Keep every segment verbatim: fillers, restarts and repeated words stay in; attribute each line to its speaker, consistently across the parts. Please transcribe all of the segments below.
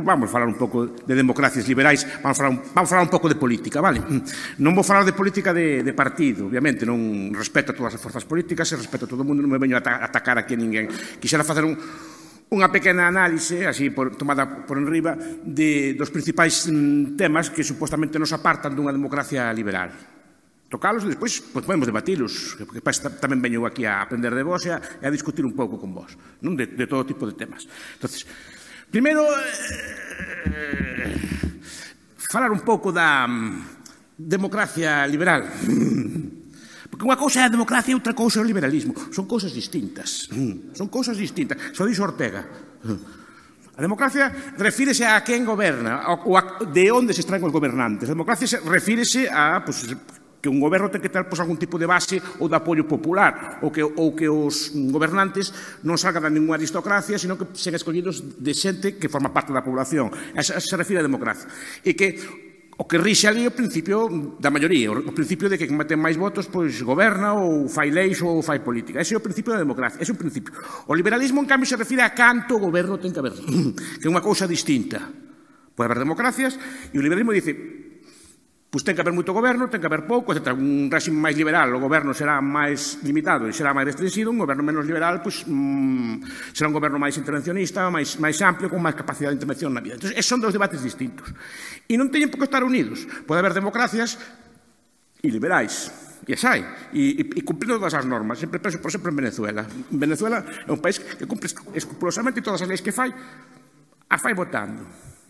Speaker 1: vamos falar un pouco de democracias liberais, vamos falar un, vamos falar un pouco de política, vale? Non vou falar de política de, de partido, obviamente, non respeto a todas as forzas políticas, e respeto a todo o mundo, non me veño a atacar aquí a ninguén. Quixera facer un, unha pequena análise, así por, tomada por enriba, de, dos principais mm, temas que supostamente nos apartan dunha democracia liberal. Tocalos e despois pues, podemos debatilos, porque tamén veño aquí a aprender de vos e a, a discutir un pouco con vos, non? De, de todo tipo de temas. Entonces, primeiro, eh, falar un pouco da um, democracia liberal. Porque unha cousa é a democracia e outra cousa é o liberalismo. Son cousas distintas. Son cousas distintas. Só dixo Ortega. A democracia refírese a quen goberna, ou a, de onde se extraen os gobernantes. A democracia refírese a... Pues, que un goberno ten que ter pues, algún tipo de base ou de apoio popular, ou que, ou que os gobernantes non salgan de ninguna aristocracia, sino que sean escollidos de xente que forma parte da población. Esa se refire a democracia. E que o que rixe ali é o principio da maioría, o principio de que quen ten máis votos pois goberna ou fai leis ou fai política. Ese é o principio da democracia, ese é o principio. O liberalismo, en cambio, se refire a canto o goberno ten que haber, que é unha cousa distinta. Pode haber democracias e o liberalismo dice... Pois ten que haber moito goberno, ten que haber pouco, etcétera. Un réxime máis liberal, o goberno será máis limitado e será máis restringido, un goberno menos liberal, pois, mmm, será un goberno máis intervencionista, máis, máis amplio, con máis capacidade de intervención na vida. Entón, esos son dos debates distintos. E non teñen por que estar unidos. Pode haber democracias e liberais. E as hai. E, e, e cumplindo todas as normas. Sempre penso, por exemplo, en Venezuela. En Venezuela é un país que cumpre escrupulosamente todas as leis que fai, as fai votando.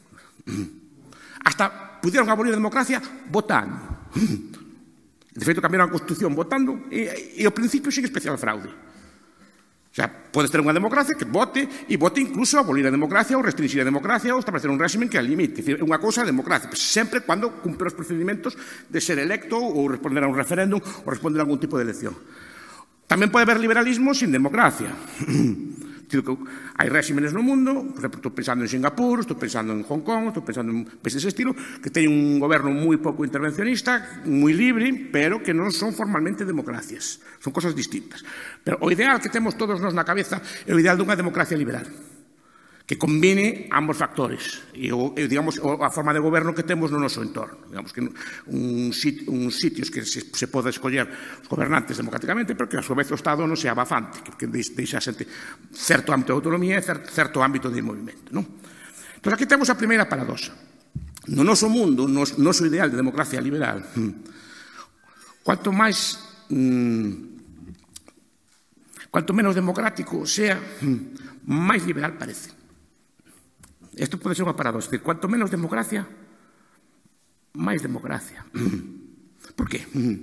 Speaker 1: Hasta pudieron abolir a democracia votando. De feito, cambiaron a Constitución votando e, e o principio sin especial fraude. O sea, podes ter unha democracia que vote e vote incluso a abolir a democracia ou restringir a democracia ou establecer un régimen que a limite. É unha cousa a democracia, pues, sempre cando cumpre os procedimentos de ser electo ou responder a un referéndum ou responder a algún tipo de elección. Tamén pode haber liberalismo sin democracia. Hai réximenes no mundo, por exemplo, estou pensando en Singapur, estou pensando en Hong Kong, estou pensando en países dese estilo, que teñen un goberno moi pouco intervencionista, moi libre, pero que non son formalmente democracias. Son cosas distintas. Pero o ideal que temos todos nos na cabeza é o ideal dunha democracia liberal, que combine ambos factores e, o, e digamos, a forma de goberno que temos no noso entorno. Digamos que un, sit, un sitios que se, se poda escoller os gobernantes democráticamente, pero que a súa vez o Estado non sea abafante, que, que deixa a xente certo ámbito de autonomía e certo, certo ámbito de movimento. Non? Entón, aquí temos a primeira paradoxa. No noso mundo, no noso ideal de democracia liberal, cuanto máis... Mmm, cuanto menos democrático sea, máis liberal parece. Isto pode ser unha paradoxa. Cuanto menos democracia, máis democracia. Por qué?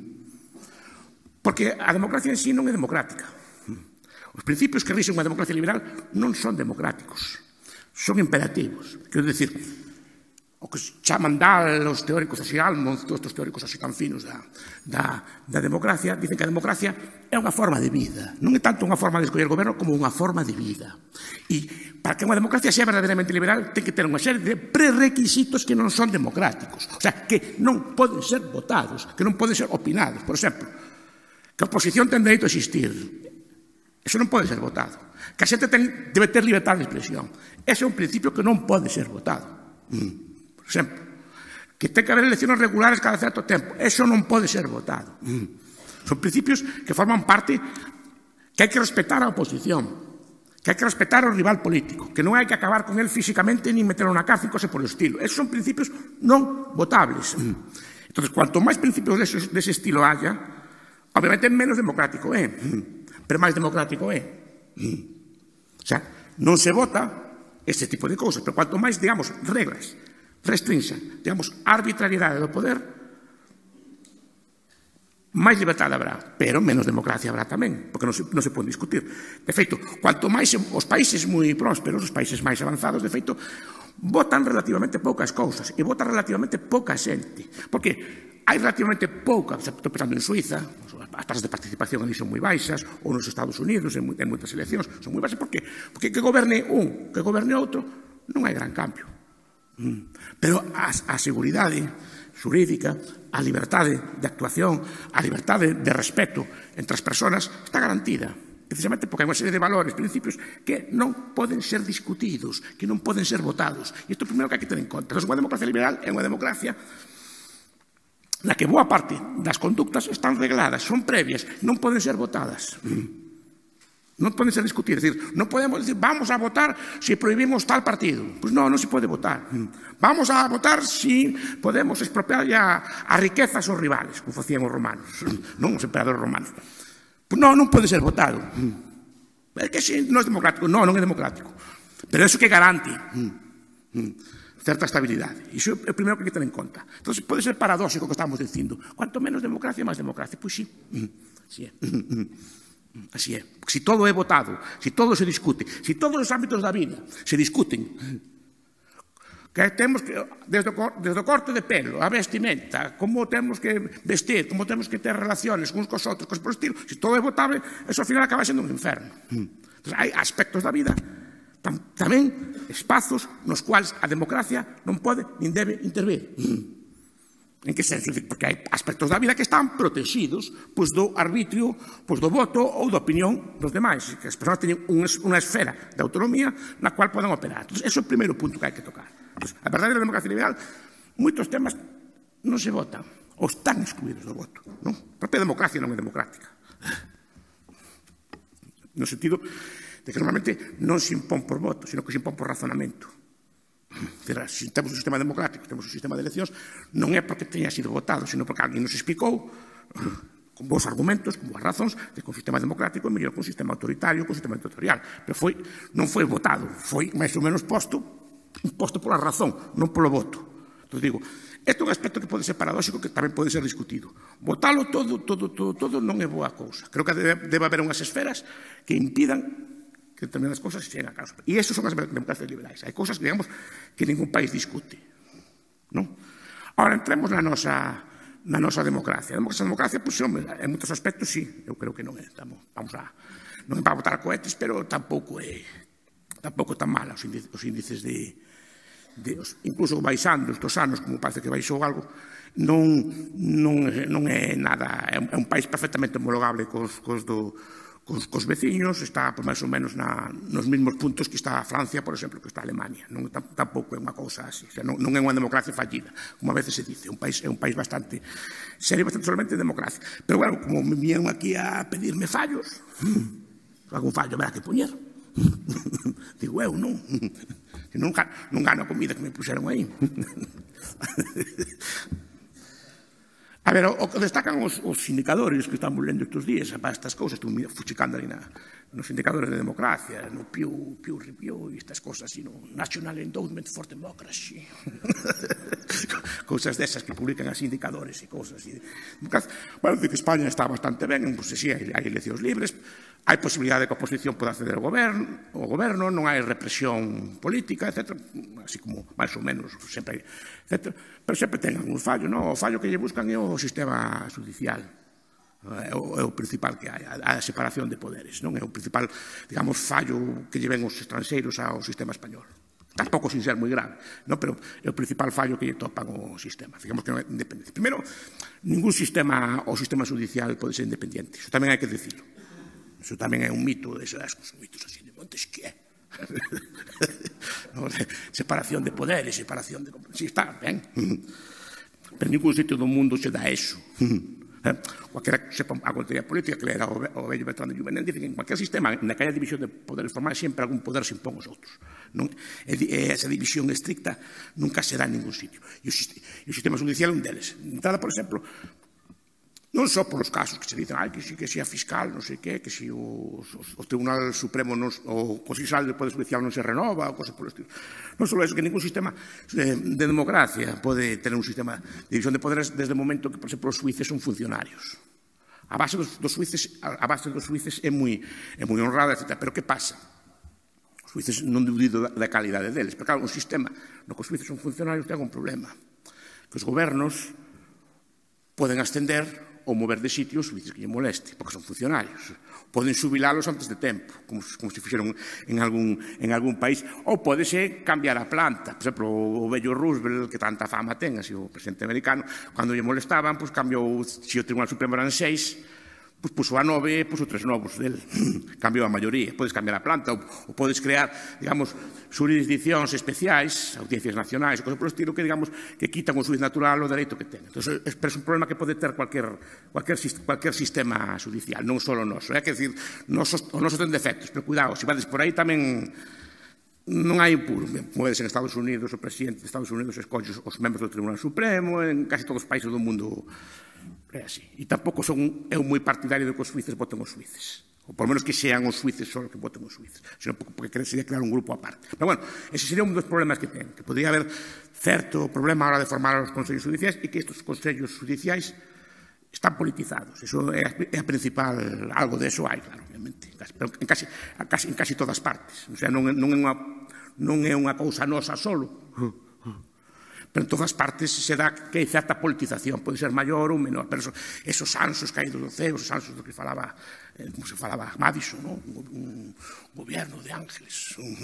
Speaker 1: Porque a democracia en sí non é democrática. Os principios que rixen unha democracia liberal non son democráticos. Son imperativos. Quero dicir, o que chaman Dahl, os teóricos así, Almond, todos estes teóricos así tan finos da, da, da democracia, dicen que a democracia é unha forma de vida. Non é tanto unha forma de escoller goberno como unha forma de vida. E para que unha democracia sea verdadeiramente liberal ten que ter unha serie de prerequisitos que non son democráticos. O sea, que non poden ser votados, que non poden ser opinados. Por exemplo, que a oposición ten dereito a existir. Eso non pode ser votado. Que a xente ten, debe ter libertad de expresión. Ese é un principio que non pode ser votado. Mm. Por exemplo, que ten que haber elecciones regulares cada certo tempo. Eso non pode ser votado. Mm. Son principios que forman parte que hai que respetar a oposición, que hai que respetar ao rival político, que non hai que acabar con él físicamente ni meterlo na cárcel, cose por o estilo. Esos son principios non votables. Mm. Entón, cuanto máis principios dese, dese estilo haya, obviamente menos democrático é, mm. pero máis democrático é. Mm. O sea, non se vota este tipo de cousas, pero cuanto máis, digamos, reglas restrinxan, digamos, arbitrariedade do poder, máis liberdade habrá, pero menos democracia habrá tamén, porque non se, non se pode discutir. De feito, cuanto máis os países moi prósperos, os países máis avanzados, de feito, votan relativamente poucas cousas e votan relativamente pouca xente, porque hai relativamente pouca, estou pensando en Suiza, as tasas de participación ali son moi baixas, ou nos Estados Unidos, en moitas eleccións, son moi baixas, porque, porque que goberne un, que goberne outro, non hai gran cambio. Pero a, a seguridade xurídica, a liberdade de actuación, a liberdade de respeto entre as persoas está garantida. precisamente porque hai unha serie de valores, principios que non poden ser discutidos, que non poden ser votados. E isto é o primeiro que hai que ter en conta. Entón, unha democracia liberal é unha democracia na que boa parte das conductas están regladas, son previas, non poden ser votadas. Non poden ser discutidas. É dicir, non podemos decir, vamos a votar se prohibimos tal partido. Pois non, non se pode votar. Vamos a votar se podemos expropiar a, a riquezas aos rivales, como facían os romanos, non os emperadores romanos. Pois non, non pode ser votado. É que se non é democrático. Non, non é democrático. Pero eso que garante certa estabilidade. Iso é o primeiro que hai que ter en conta. Entón, pode ser paradóxico o que estamos dicindo. Cuanto menos democracia, máis democracia. Pois sí. Sí é. Así é. Se todo é votado, se todo se discute, se todos os ámbitos da vida se discuten, que temos que, desde o, desde o corte de pelo, a vestimenta, como temos que vestir, como temos que ter relaciones uns cos outros, cos por estilo, se todo é votable, eso ao final acaba sendo un inferno. Entón, hai aspectos da vida, tam, tamén espazos nos quais a democracia non pode nin debe intervir. En que senso? Porque hai aspectos da vida que están protegidos pois, do arbitrio, pois, do voto ou da opinión dos demais, que as persoas teñen unha esfera de autonomía na cual poden operar. Entón, ese é o primeiro punto que hai que tocar. Entón, a verdadeira democracia liberal, moitos temas non se votan, ou están excluídos do voto. Non? A propia democracia non é democrática. No sentido de que normalmente non se impón por voto, sino que se impón por razonamento. Se temos un sistema democrático, temos un sistema de eleccións, non é porque teña sido votado, sino porque alguén nos explicou con bons argumentos, con boas razóns, de que un sistema democrático é mellor que un sistema autoritario, que un sistema dictatorial. Pero foi, non foi votado, foi máis ou menos posto, posto pola razón, non polo voto. Entón digo, este é un aspecto que pode ser paradóxico, que tamén pode ser discutido. Votalo todo, todo, todo, todo non é boa cousa. Creo que debe, debe haber unhas esferas que impidan que determinadas cousas se cheguen a causa. E eso son as democracias liberais. Hai cousas que, digamos, que ningún país discute. Non? Ahora, entremos na nosa, na nosa democracia. A democracia, a democracia, pois, hombre, en moitos aspectos, sí, eu creo que non é. Estamos, vamos a, non é para votar cohetes, pero tampouco é, tampouco tan mala os índices, os índices de, de os, incluso baixando estes anos, como parece que baixou algo, non, non, non é nada, é un, é un país perfectamente homologable cos, cos do Cos, cos veciños, está pues, máis ou menos na, nos mesmos puntos que está a Francia, por exemplo, que está a Alemania. Non, tampouco é unha cousa así. O sea, non, non é unha democracia fallida, como a veces se dice. Un país, é un país bastante serio, bastante solamente democracia. Pero, bueno, como me vieron aquí a pedirme fallos, algún fallo habrá que poñer. Digo, eu non. Non, non gano a comida que me puxeron aí. A ver, o que destacan os, os indicadores que estamos lendo estes días para estas cousas, estou fuchicando ali na, nos indicadores de democracia, no Pew, Pew Review e estas cousas así, no National Endowment for Democracy. Cousas desas que publican así indicadores e cousas así. Bueno, dice que España está bastante ben, pues, sí, hai, hai eleccións libres, hai posibilidade de que a oposición poda acceder ao goberno, ao goberno, non hai represión política, etcétera, así como, máis ou menos, sempre hai, etcétera, pero sempre ten algún fallo, non? O fallo que lle buscan é o sistema judicial, é o, é o principal que hai, a, a separación de poderes, non? É o principal, digamos, fallo que lle ven os estranxeiros ao sistema español. Tampouco sin ser moi grave, non? Pero é o principal fallo que lle topan o sistema. Digamos que non é independente. Primeiro, ningún sistema, o sistema judicial pode ser independiente, iso tamén hai que decirlo. Iso tamén é un mito, esos mitos así de Montesquieu. No, separación de poderes, separación de... Si, está ben. Pero en ningún sitio do mundo se dá eso. Cualquiera que sepa algo de teoría política, que era o vello Bertrand de Juvenel, dice que en cualquier sistema, na que haya división de poderes formais, sempre algún poder se impón aos outros. Non? E esa división estricta nunca se dá en ningún sitio. E o sistema judicial é un deles. Entrada, por exemplo, non só por os casos que se dicen, ai, que si que sea fiscal, non sei que, que si o, o Tribunal Supremo, non, o Constitucional do Poder Judicial non se renova, ou cosas por estilo. Non só eso, que ningún sistema de, de democracia pode tener un sistema de división de poderes desde o momento que, por exemplo, os suíces son funcionarios. A base dos, dos suíces, a base dos suíces é moi, é moi honrada, etcétera. Pero que pasa? Os suíces non dubido da, da calidade deles, pero claro, un sistema no que os suíces son funcionarios ten un problema, que os gobernos poden ascender ou mover de sitio os suíces que lle moleste, porque son funcionarios. Poden xubilalos antes de tempo, como, como se fixeron en algún, en algún país, ou pode ser cambiar a planta. Por exemplo, o vello Roosevelt, que tanta fama ten, así, o presidente americano, cando lle molestaban, pues, cambiou, se o Tribunal Supremo eran seis, Pois puso a nove e puso tres novos del. Cambiou a maioría. Podes cambiar a planta ou podes crear, digamos, xurisdiccións especiais, audiencias nacionais, cosas polo estilo que, digamos, que quitan o xuiz natural o dereito que ten. Entón, é un problema que pode ter cualquier, cualquier, cualquier sistema judicial, non só o noso. É que decir, nosos, o noso ten defectos, pero cuidado, se vades por aí tamén non hai puro. Podes en Estados Unidos, o presidente de Estados Unidos escolle os membros do Tribunal Supremo, en casi todos os países do mundo é así. E tampouco son eu moi partidario de que os suíces voten os suíces. Ou por menos que sean os suíces só que voten os suíces. Senón porque sería crear un grupo aparte. Pero bueno, ese sería un dos problemas que ten. Que podría haber certo problema a hora de formar os consellos judiciais e que estes consellos judiciais están politizados. Eso é a principal, algo de eso hai, claro, obviamente. Pero en casi, casi, en casi todas partes. O sea, non, non, é unha, non é unha cousa nosa solo. Pero en todas partes se dá que hai certa politización, pode ser maior ou menor, pero esos ansos caídos do ceo, esos ansos do que falaba, eh, como se falaba Madison, ¿no? un, un gobierno de ángeles, un,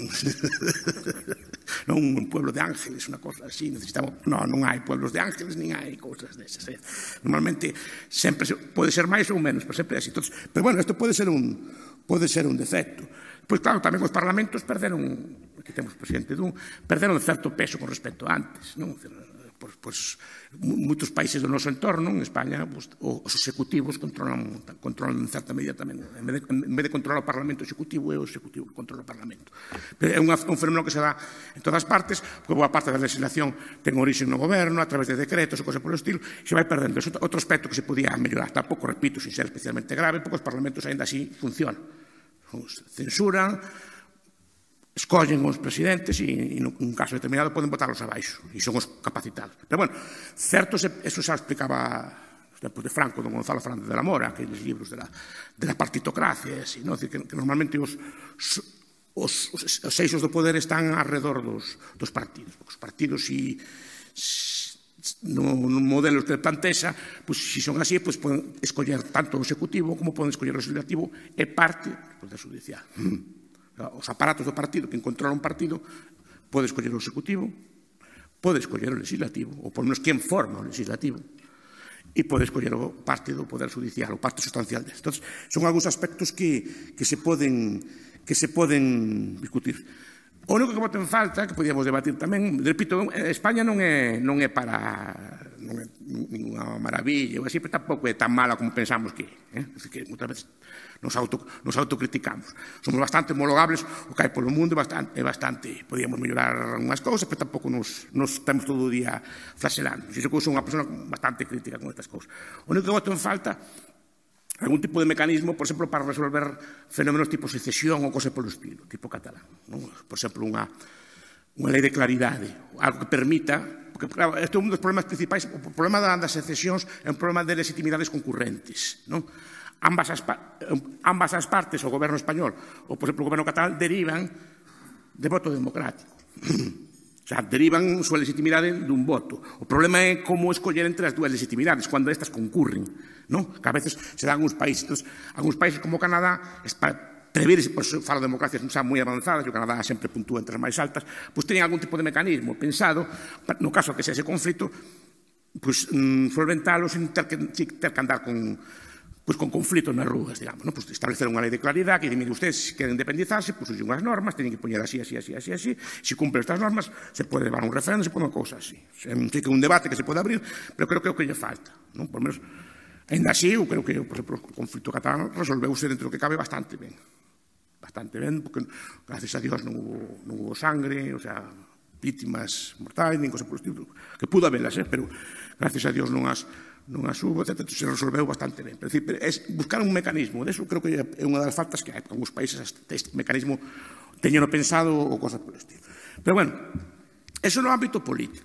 Speaker 1: non un pueblo de ángeles, unha cosa así, necesitamos, no, non hai pueblos de ángeles, nin hai cousas desas. Eh. Normalmente sempre se, pode ser máis ou menos, pero sempre é así. Entonces, pero bueno, isto pode ser un, pode ser un defecto. Pois claro, tamén os parlamentos perderon, aquí temos o presidente dun, perderon certo peso con respecto a antes, non? Pois, pois moitos países do noso entorno, en España, pues, os executivos controlan, controlan en certa medida tamén. En vez, de, en vez de controlar o Parlamento Executivo, é o Executivo que controla o Parlamento. Pero é unha, un fenómeno que se dá en todas partes, porque boa parte da legislación ten origen no goberno, a través de decretos e cosas polo estilo, se vai perdendo. É outro aspecto que se podía mellorar. Tampouco, repito, sin ser especialmente grave, porque os parlamentos ainda así funcionan. Censuran, escollen os presidentes e, nun caso determinado, poden botarlos abaixo e son os capacitados. Pero, bueno, certo, eso xa explicaba os tempos de Franco, don Gonzalo Fernández de la Mora, aqueles libros de la, de la partitocracia, así, ¿no? Que, que normalmente os, os, os, os eixos do poder están alrededor dos, dos partidos. Porque os partidos, si, no, no modelo que plantexa, pues, si son así, pues, poden escoller tanto o executivo como poden escoller o legislativo e parte do poder judicial. Os aparatos do partido, que controla un partido, pode escoller o executivo, pode escoller o legislativo, ou por menos quen forma o legislativo, e pode escoller o parte do poder judicial, o parte sustancial desto. Entón, son algúns aspectos que, que, se poden, que se poden discutir. O único que boto en falta, que podíamos debatir tamén, repito, España non é, non é para non é ninguna maravilla, ou así, pero tampouco é tan mala como pensamos que é. Eh? Que moitas veces nos, auto, nos autocriticamos. Somos bastante homologables, o que hai polo mundo é bastante, é bastante, podíamos mellorar unhas cousas, pero tampouco nos, nos temos todo o día flaselando. Xo que sou unha persona bastante crítica con estas cousas. O único que boto en falta algún tipo de mecanismo, por exemplo, para resolver fenómenos tipo secesión ou cosas polo estilo, tipo catalán. Non? Por exemplo, unha, unha lei de claridade, algo que permita, porque claro, este é un dos problemas principais, o problema das secesións é un problema de legitimidades concurrentes. Non? Ambas, as, ambas as partes, o goberno español ou, por exemplo, o goberno catalán, derivan de voto democrático. O sea, derivan súa legitimidade dun voto. O problema é como escoller entre as dúas legitimidades, cando estas concurren, non? Que a veces se dan uns países, entonces, algúns países como Canadá, para previrse, pois, falo de democracias non xa moi avanzadas, e o Canadá sempre puntúa entre as máis altas, pois teñen algún tipo de mecanismo pensado, no caso que sea ese conflito, pois, mm, solventalo sin ter que, ter que andar con... Pues con conflitos nas rúas, digamos, ¿no? Pues establecer unha lei de claridade que dice, mire, ustedes queren independizarse, pues usen unhas normas, teñen que poñer así, así, así, así, así, se cumplen estas normas, se pode levar un referendo, se pode unha cousa así. É un, un debate que se pode abrir, pero creo que é o que lle falta, ¿no? Por menos, ainda así, eu creo que, por exemplo, o conflito catalán resolveuse dentro do que cabe bastante ben. Bastante ben, porque, gracias a Dios, non hubo, non hubo sangre, o sea, vítimas mortais, nin cosa por estilo, que pudo habelas, eh? Pero, gracias a Dios, non as... non as hubo, etcétera, se resolveu bastante ben. Pero, é buscar un mecanismo, deso creo que é unha das faltas que hai, porque algúns países este mecanismo teñeno pensado ou cosas por estilo. Pero, bueno, eso no ámbito político.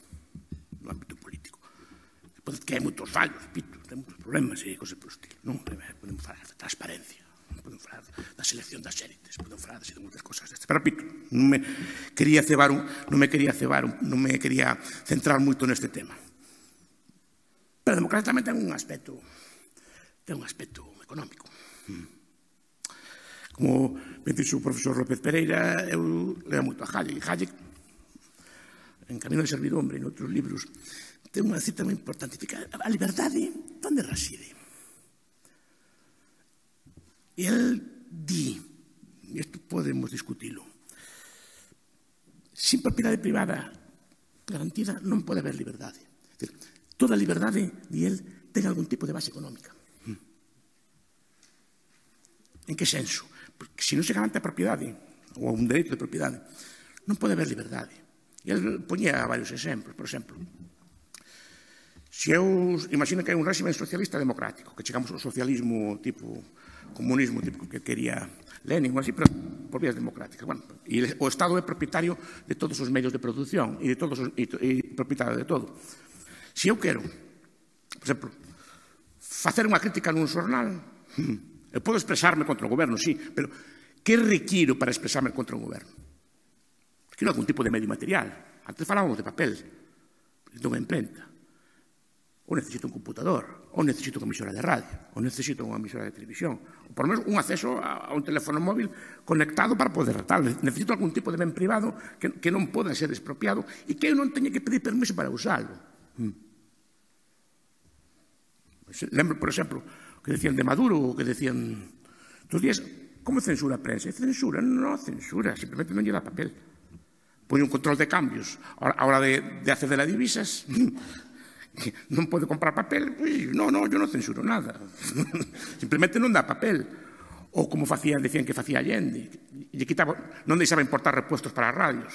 Speaker 1: No ámbito político. Que hai moitos fallos, pito, ten moitos problemas e cosas por estilo. Non, podemos falar de transparencia, podemos falar da selección das élites, podemos falar de moitas cosas destas. Pero, pito, non me quería cebar un, non me quería cebar un, non me quería centrar moito neste tema. Pero a democracia tamén ten un aspecto, ten un aspecto económico. Como me dixo o profesor López Pereira, eu leo moito a Hayek. Hayek, en Camino de Servidumbre, en outros libros, ten unha cita moi importante. A liberdade, onde reside? E el di, e isto podemos discutilo, sin propiedade privada garantida non pode haber liberdade. Toda liberdade, di el, ten algún tipo de base económica. En que senso? Porque se non se garante a propiedade, ou un dereito de propiedade, non pode haber liberdade. E el poñía varios exemplos. Por exemplo, se eu imagino que hai un régimen socialista democrático, que chegamos ao socialismo tipo comunismo, tipo que quería Lenin ou así, pero por vías democráticas. Bueno, e o Estado é propietario de todos os medios de produción e de todos os, e, e propietario de todo. Se eu quero, por exemplo, facer unha crítica nun xornal, eu podo expresarme contra o goberno, sí, pero que requiro para expresarme contra o goberno? Requiro algún tipo de medio material. Antes falábamos de papel, dunha imprenta. Ou necesito un computador, ou necesito unha emisora de radio, ou necesito unha emisora de televisión, ou por lo menos un acceso a un teléfono móvil conectado para poder tal. Necesito algún tipo de ben privado que, que non poda ser expropiado e que eu non teña que pedir permiso para usarlo. Lembro, por exemplo, que decían de Maduro, ou que decían dos días, como censura a prensa? Censura? Non censura, simplemente non lle dá papel. Pone un control de cambios. A hora de, de acceder a divisas, non pode comprar papel, pues, no, no, yo non censuro nada. Simplemente non dá papel. Ou como facían, decían que facía Allende, lle quitaba, non deixaba importar repuestos para as radios.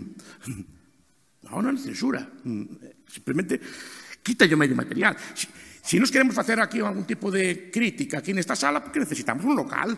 Speaker 1: No, non censura. Simplemente quita o medio material. Si, si nos queremos facer aquí algún tipo de crítica aquí nesta sala, porque necesitamos un local.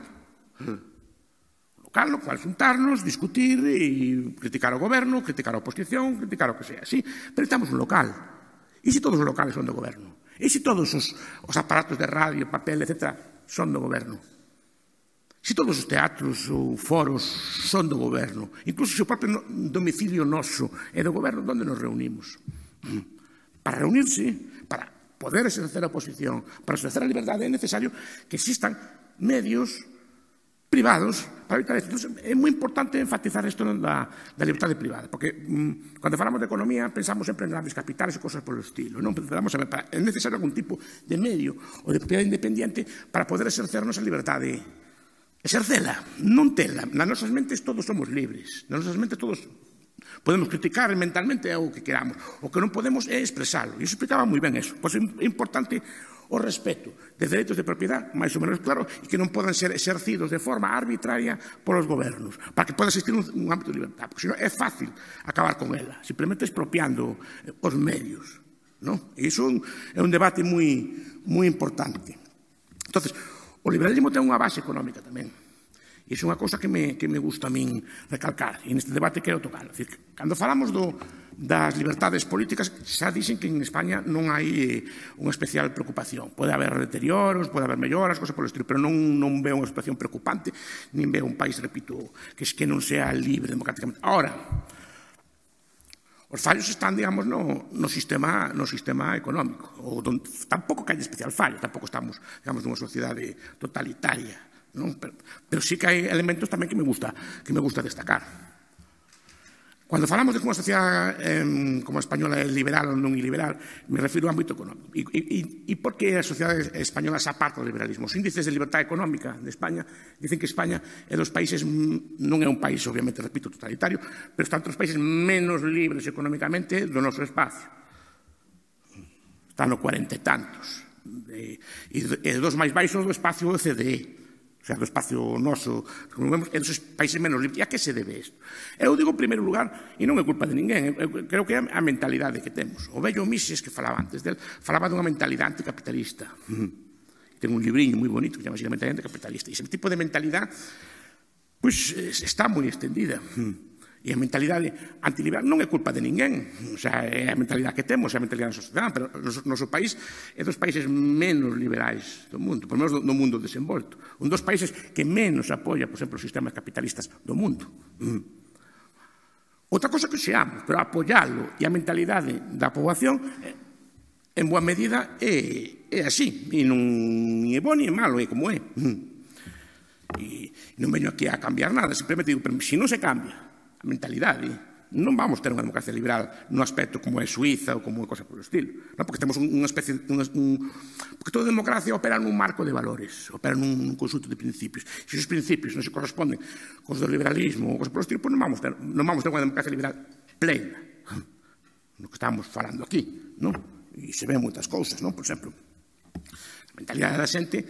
Speaker 1: Un local no cual juntarnos, discutir e criticar o goberno, criticar a oposición, criticar o que sea. Sí, pero necesitamos un local. E se todos os locales son do goberno? E se todos os, os aparatos de radio, papel, etcétera, son do goberno? Se todos os teatros ou foros son do goberno? Incluso se o propio domicilio noso é do goberno, onde nos reunimos? Para reunirse, para poder exercer a oposición, para exercer a liberdade, é necesario que existan medios privados para evitar isto. Entonces, é moi importante enfatizar isto da, da libertade privada, porque mm, cando falamos de economía pensamos sempre en grandes capitales e cosas polo estilo. Non? Vamos a ver, para, é necesario algún tipo de medio ou de propiedade independiente para poder exercer a nosa liberdade. Exercela, non tela. Nas nosas mentes todos somos libres. Nas nosas mentes todos podemos criticar mentalmente o que queramos. O que non podemos é expresalo. E iso explicaba moi ben eso. Pois é importante o respeto de dereitos de propiedade, máis ou menos claro, e que non podan ser exercidos de forma arbitraria polos gobernos, para que poda existir un, un ámbito de libertad, porque senón é fácil acabar con ela, simplemente expropiando os medios, ¿no? E iso é un debate moi, moi importante. Entonces, o liberalismo ten unha base económica tamén. E iso é unha cousa que me, que me gusta a min recalcar, e neste debate quero tocar. É dicir, cando falamos do, das libertades políticas, xa dixen que en España non hai eh, unha especial preocupación. Pode haber deterioros, pode haber melloras, cosas polo estilo, pero non, non veo unha situación preocupante, nin veo un país, repito, que, que non sea libre democráticamente. Ahora, os fallos están, digamos, no, no, sistema, no sistema económico. O don, tampouco que hai especial fallo, tampouco estamos, digamos, nunha sociedade totalitaria. Non? Pero, pero sí que hai elementos tamén que me gusta, que me gusta destacar. Cando falamos de que unha sociedade eh, como a española é liberal ou non iliberal, me refiro ao ámbito económico. E, e, e por que a sociedade española se aparta do liberalismo? Os índices de libertade económica de España dicen que España é dos países, non é un país, obviamente, repito, totalitario, pero está entre os países menos libres económicamente do noso espacio. Está no cuarenta e tantos. E, e dos máis baixos do espacio O E C D E. O sea, do espacio noso, como vemos, é dos países menos libres. E a que se debe isto? Eu digo, en primeiro lugar, e non é culpa de ninguén, eu creo que é a mentalidade que temos. O vello Mises, que falaba antes del, falaba dunha mentalidade anticapitalista. Ten un libriño moi bonito que chama así, a mentalidade anticapitalista. E ese tipo de mentalidade, pois, está moi extendida. E a mentalidade antiliberal non é culpa de ninguén. O sea, é a mentalidade que temos, é a mentalidade da sociedade, pero o noso país é dos países menos liberais do mundo, por menos do mundo desenvolto. Un dos países que menos apoia, por exemplo, os sistemas capitalistas do mundo. Outra cosa que seamos, pero apoialo e a mentalidade da poboación, en boa medida, é, é así. E non é bo ni é malo, é como é. E non veño aquí a cambiar nada, simplemente digo, pero se non se cambia a mentalidade non vamos ter unha democracia liberal no aspecto como é Suiza ou como é cosa polo estilo, non? Porque temos unha especie, un, un, porque toda democracia opera nun marco de valores, opera nun conjunto de principios. Se os principios non se corresponden cos do liberalismo ou cos polo estilo, pois non vamos ter, non vamos ter unha democracia liberal plena, no que estamos falando aquí, non? E se ven moitas cousas, non? Por exemplo, a mentalidade da xente,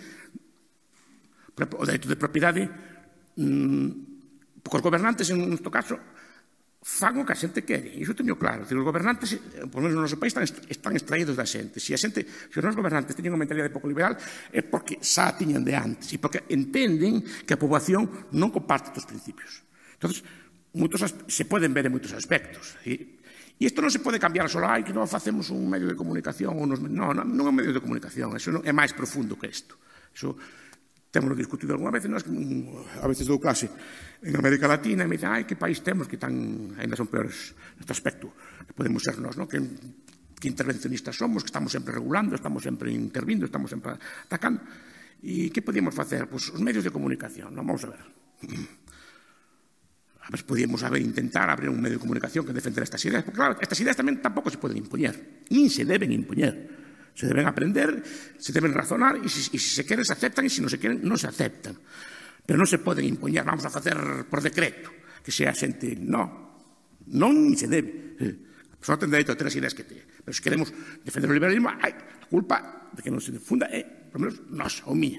Speaker 1: o dereito de propiedade, mmm, os gobernantes, en nuestro caso, fan o que a xente quere, e iso teño claro. Os gobernantes, por menos no noso país, están, están extraídos da xente. Se a xente, se os nosos gobernantes teñen unha mentalidade pouco liberal, é porque xa a tiñan de antes, e porque entenden que a poboación non comparte os principios. Entón, moitos, se poden ver en moitos aspectos. E, e isto non se pode cambiar só, ai, que non facemos un medio de comunicación, ou nos, non, non, non é un medio de comunicación, iso non, é máis profundo que isto. Iso, temos discutido alguna vez, nós, a veces dou clase en América Latina e me dicen, ai, que país temos que tan, ainda son peores neste aspecto, que podemos ser nós, non? Que, que intervencionistas somos, que estamos sempre regulando, estamos sempre intervindo, estamos sempre atacando. E que podíamos facer? Pois os medios de comunicación, non? Vamos a ver. A ver, podíamos haber, intentar abrir un medio de comunicación que defender estas ideas, porque claro, estas ideas tamén tampouco se poden impoñer, nin se deben impoñer. Se deben aprender, se deben razonar, e se, e se se queren se aceptan, e se non se queren non se aceptan. Pero non se poden impoñer, vamos a facer por decreto, que sea xente, non, non se debe. Só ten dereito a ter as ideas que ten. Pero se queremos defender o liberalismo, hai a culpa de que non se difunda é, por lo menos, nosa, ou miña,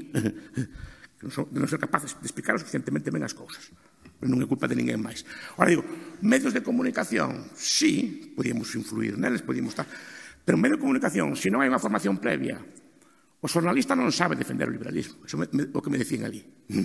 Speaker 1: de non ser capaces de explicar suficientemente ben as cousas. Pero non é culpa de ninguén máis. Ora digo, medios de comunicación, sí, podíamos influir neles, podíamos estar... Pero un medio de comunicación, se non hai unha formación previa, o xornalista non sabe defender o liberalismo. Iso é o que me decían ali.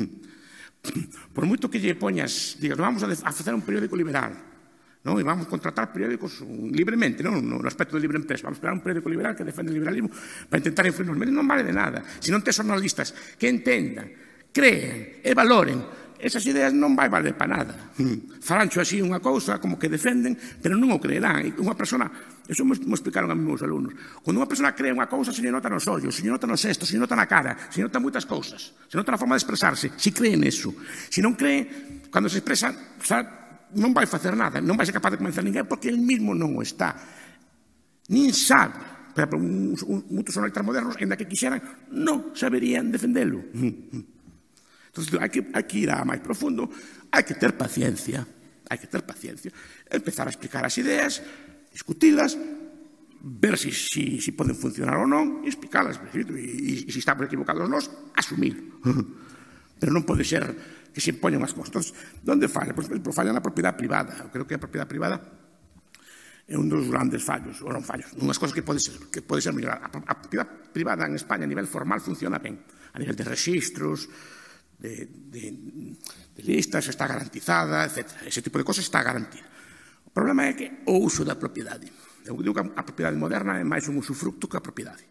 Speaker 1: Por moito que lle poñas, digas, vamos a facer un periódico liberal, non? E vamos a contratar periódicos libremente, non? No aspecto de libre empresa. Vamos a crear un periódico liberal que defende o liberalismo para intentar influir nos medios. Non vale de nada. Se non tes xornalistas que entendan, creen e valoren esas ideas, non vai valer para nada. Farancho así unha cousa, como que defenden, pero non o creerán. E unha persona, eso me explicaron a mí meus alumnos, cando unha persona cree unha cousa, se lle nota nos ollos, se lle nota nos gestos, se lle nota na cara, se lle nota moitas cousas, se nota na forma de expresarse, se cree neso. Se non cree, cando se expresa, non vai facer nada, non vai ser capaz de convencer ninguén, porque el mismo non o está. Nin sabe. Pero moitos xornalistas modernos, ainda que quixeran, non saberían defendelo. Entón, hai que, hai que ir a máis profundo, hai que ter paciencia, hai que ter paciencia, empezar a explicar as ideas, discutilas, ver se si, si, si poden funcionar ou non, e explicalas, e, e, e se estamos equivocados nós, asumir. Pero non pode ser que se impoñan as cosas. Entón, onde falla? Pois, pues, falla na propiedade privada. Eu creo que a propiedade privada é un dos grandes fallos, ou non fallos, unhas cosas que pode ser, que pode ser mellorada. A, a propiedade privada en España a nivel formal funciona ben, a nivel de registros, De, de, de listas, está garantizada, etcétera. Ese tipo de cosas está garantida. O problema é que o uso da propiedade. Eu digo que a propiedade moderna é máis un usufructo que a propiedade.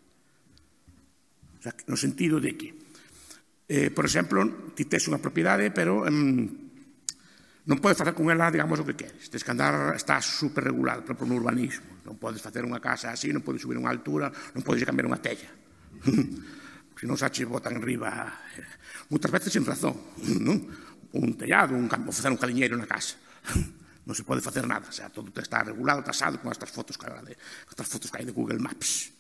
Speaker 1: O sea, no sentido de que, eh, por exemplo, ti tes unha propiedade, pero um, non podes facer con ela, digamos, o que queres. Tes que andar, está super regulado, por exemplo, no urbanismo. Non podes facer unha casa así, non podes subir unha altura, non podes cambiar unha tella. Se non xa che botan en riba, moitas veces sin razón, non? Un tellado, un, ou facer un caliñeiro na casa. Non se pode facer nada, o sea, todo está regulado, tasado, con estas fotos que hai de Google Maps.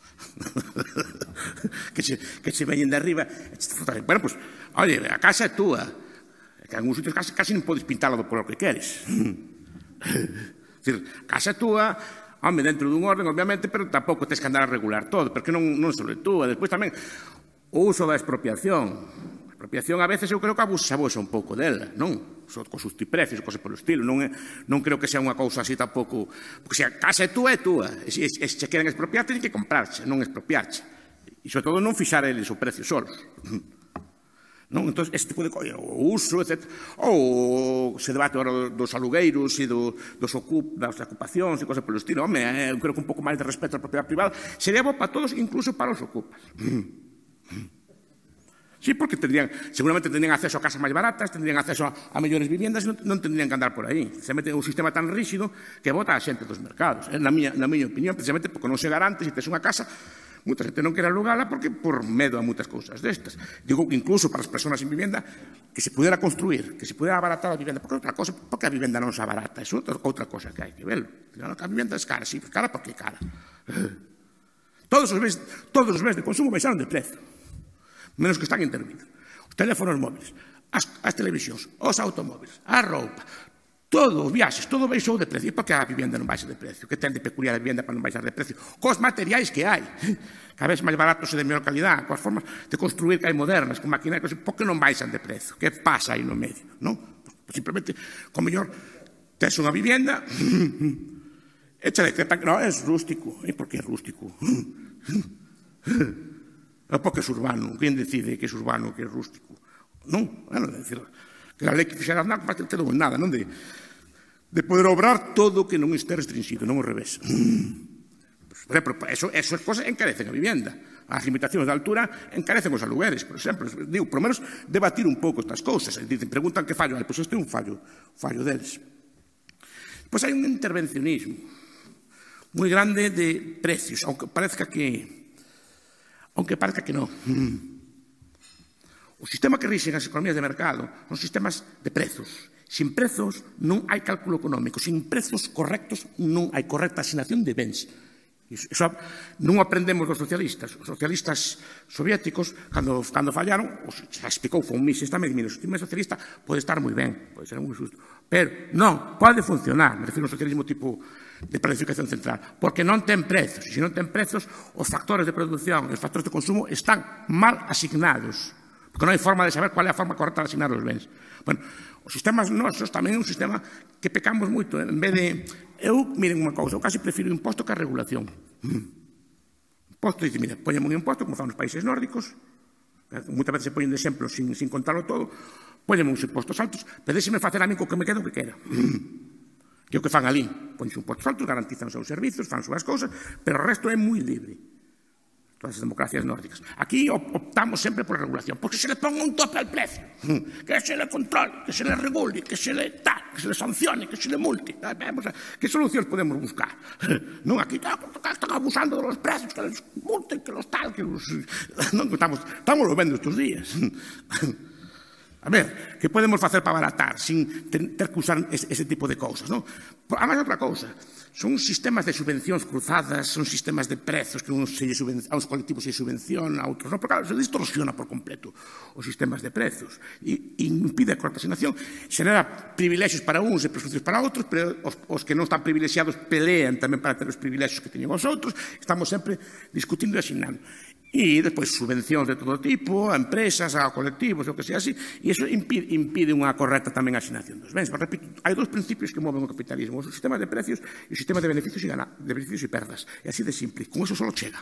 Speaker 1: que, se, que se veñen de arriba. Bueno, pues, oye, a casa é túa. Que en algúns sitios casi, casi non podes pintala do color que queres. É dicir, a casa é túa, home, dentro dun orden, obviamente, pero tampouco tens que andar a regular todo, porque non, non só é túa. Despois tamén, o uso da expropiación. A expropiación a veces eu creo que abusa un pouco dela, non? Só con sustiprecios, cosas polo estilo. Non, é, non creo que sea unha cousa así tampouco... Porque se a casa é túa, é túa. E se, e se queren expropiar, teñen que comprarche, non expropiarche. E, sobre todo, non fixar eles o precio solos. Non? Entón, este tipo de coisa, o uso, etcétera. Ou se debate agora dos alugueiros e do, dos ocup, das ocupacións e cosas polo estilo. Home, eu creo que un pouco máis de respeto á propiedade privada sería bo para todos, incluso para os ocupas. Sí, porque tendrían, seguramente tendrían acceso a casas máis baratas, tendrían acceso a, a mellores viviendas e non, non tendrían que andar por aí. Precisamente é un sistema tan rígido que bota a xente dos mercados. É na miña, na miña opinión, precisamente porque non se garante, se tes unha casa, Moita xente non quere alugala porque por medo a moitas cousas destas. Digo que incluso para as persoas sin vivenda que se pudera construir, que se pudera abaratar a vivenda, porque outra cosa, porque a vivenda non se abarata, é outra cosa que hai que ver. A vivenda é cara, sí, cara porque é cara. Todos os bens, todos os bens de consumo baixaron de prezo, menos que están intervidos. Os teléfonos móviles, as, as televisións, os automóviles, a roupa, todo, os viaxes, todo baixou de precio. E por que a vivenda non baixa de precio? Que ten de peculiar a vivenda para non baixar de precio? Cos materiais que hai, cada vez máis baratos e de mellor calidad, coas formas de construir que hai modernas, con maquinarias, por que non baixan de precio? Que pasa aí no medio? Non? Simplemente, con mellor, tes unha vivenda, échale que non, é rústico. E por que é rústico? É porque é urbano. Quen decide que é urbano, que é rústico? Non? Bueno, decir, que a lei que fixera nada, para que quedou en nada, non de, de poder obrar todo que non este restringido, non ao revés. Pues, por exemplo, eso, eso é cosa encarecen a vivenda. As limitacións de altura encarecen os alugueres, por exemplo. Digo, por lo menos, debatir un pouco estas cousas. Dicen, preguntan que fallo hai, pois este é un fallo, fallo deles. Pois hai un intervencionismo moi grande de precios, aunque parezca que aunque parezca que non. O sistema que rixen as economías de mercado son sistemas de prezos. Sin prezos non hai cálculo económico. Sin prezos correctos non hai correcta asignación de bens. Iso non aprendemos dos socialistas. Os socialistas soviéticos, cando, cando fallaron, xa explicou, foi un sistema de o sistema socialista pode estar moi ben, pode ser moi justo, pero non, pode funcionar, me refiro ao socialismo tipo de planificación central, porque non ten prezos. E se non ten prezos, os factores de produción e os factores de consumo están mal asignados. Porque non hai forma de saber cual é a forma correcta de asignar os bens. Bueno, os sistemas nosos tamén é un sistema que pecamos moito. En vez de... Eu, miren unha cousa, eu casi prefiro imposto que a regulación. Imposto, dice, mira, poñemos un imposto, como fan nos países nórdicos, moitas veces se poñen de exemplo sin, sin contarlo todo, poñemos uns impostos altos, pero déxeme facer a mí co que me quedo o que quera. Que o que fan alí, poñen uns impostos altos, garantizan os seus servizos, fan as súas cousas, pero o resto é moi libre. Todas as democracias nórdicas. Aquí optamos sempre por regulación, porque se le ponga un tope al precio, que se le controle, que se le regule, que se le tal, que se le sancione, que se le multe. Que solucións podemos buscar? Non, aquí están abusando de los precios, que les multen, que los tal, que los... Non, estamos, estamos lo vendo estos días. A ver, que podemos facer para abaratar sin ter que usar ese tipo de cousas, non? Además, outra cousa, son sistemas de subvencións cruzadas, son sistemas de prezos que uns a uns colectivos se subvenciona, a outros non, pero claro, se distorsiona por completo os sistemas de prezos e impide a correcta asignación, xenera privilexios para uns e presuncións para outros, pero os, os que non están privilexiados pelean tamén para ter os privilexios que teñen os outros, estamos sempre discutindo e asignando. E despois subvencións de todo tipo, a empresas, a colectivos, o que sea así, e iso impide, impide unha correcta tamén asignación dos bens. Mas, repito, hai dous principios que moven o capitalismo, o sistema de precios e o sistema de beneficios e, gana, de beneficios e perdas. É así de simple, con eso solo chega.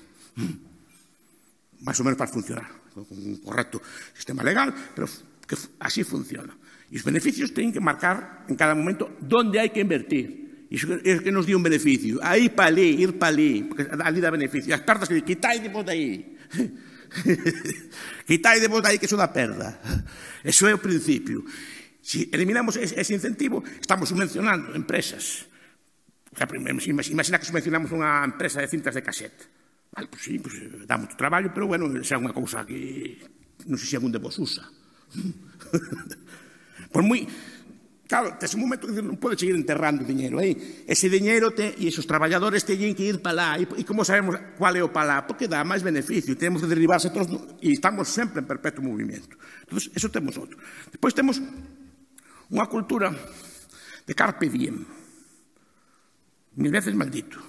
Speaker 1: Más ou menos para funcionar, con un correcto sistema legal, pero que así funciona. E os beneficios teñen que marcar en cada momento onde hai que invertir. Iso é que nos di un beneficio. Aí para ali, ir para ali, porque ali dá beneficio. As perdas que quitai de vos de aí. Quitai de vos de aí que iso dá perda. Eso é o principio. Se eliminamos ese incentivo, estamos subvencionando empresas. Imagina que subvencionamos unha empresa de cintas de cassette. Vale, pois sí, pues, dá moito traballo, pero bueno, xa é unha cousa que non sei se algún de vos usa. Por moi... Claro, tes un momento que non pode seguir enterrando diñeiro aí. Ese diñeiro te, e esos traballadores teñen que ir para lá. E, e como sabemos cuál é o para lá? Porque dá máis beneficio. E temos que derivarse todos, e estamos sempre en perpetuo movimento. Entón, eso temos outro. Depois temos unha cultura de carpe diem. Mil veces maldito.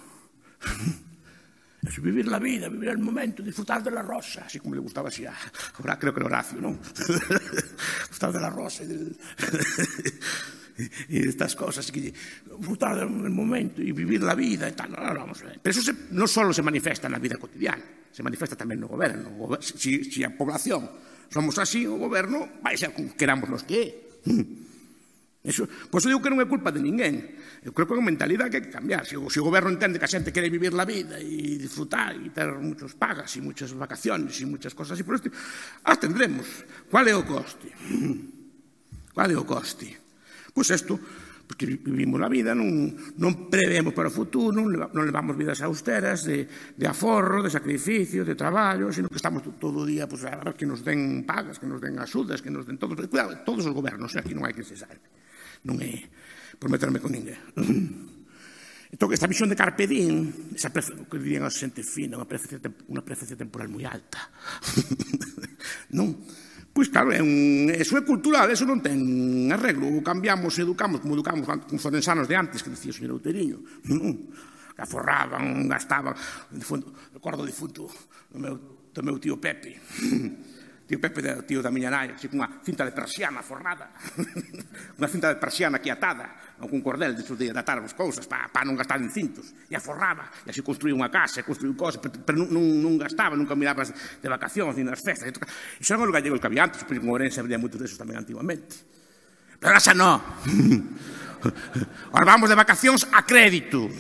Speaker 1: Es vivir la vida, vivir el momento, disfrutar de la rosa, así como le gustaba así a, ahora creo que era Horacio, ¿no? Disfrutar de la rosa y, del, y de estas cosas, que disfrutar del momento y vivir la vida y tal. No, no, vamos a ver. Pero eso se, no solo se manifiesta en la vida cotidiana, se manifiesta tamén no goberno. Si, si a población somos así, o goberno vai ser como queramos los que é. Eso, pois eu digo que non é culpa de ninguén. Eu creo que é unha mentalidade que hai que cambiar. Se o, se o goberno entende que a xente quere vivir la vida e disfrutar e ter muchos pagas e muchas vacaciones e muchas cosas así por este, as tendremos. Qual é o coste? Qual é o coste? Pois isto, porque vivimos a vida, non, non prevemos para o futuro, non, leva, non levamos vidas austeras de, de aforro, de sacrificio, de traballo, sino que estamos todo o día pues, a ver que nos den pagas, que nos den axudas, que nos den todo. Cuidado, todos os gobernos, aquí non hai que se sabe. Non é por meterme con ninguén. Entón, esta visión de Carpe Diem, esa prefe, que dirían a xente fina, unha preferencia, unha preferencia temporal moi alta. Non? Pois claro, é un, eso é cultural, eso non ten arreglo. Cambiamos, educamos, como educamos con forensanos de antes, que dicía o señor Outeriño. Non? Que aforraban, gastaban. Recordo o difunto do meu, do meu tío Pepe. Tío Pepe, tío da miña nai, así, cunha cinta de persiana forrada. Unha cinta de persiana aquí atada, con un cordel de, de atar as cousas para pa non gastar en cintos. E aforraba, e así construía unha casa, construía cosas, pero, pero non, non gastaba, nunca miraba de vacacións, ni nas festas. Iso eran os gallegos que había antes, porque en Ourense había moitos desos tamén antiguamente. Pero ahora xa non. Ahora vamos de vacacións a crédito.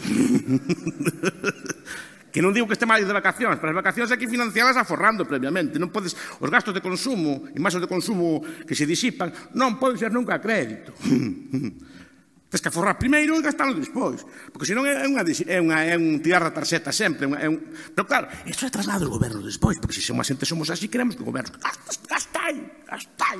Speaker 1: Que non digo que este mal de vacacións, pero as vacacións hai que financialas aforrando previamente. Non podes, os gastos de consumo, e máis os de consumo que se disipan, non poden ser nunca a crédito. Tens que aforrar primeiro e gastarlo despois, porque senón é, unha, é, unha, é un tirar da tarxeta sempre. É un... Pero claro, isto é traslado do goberno despois, porque se somos xente somos así, queremos que o goberno gastai, gastai.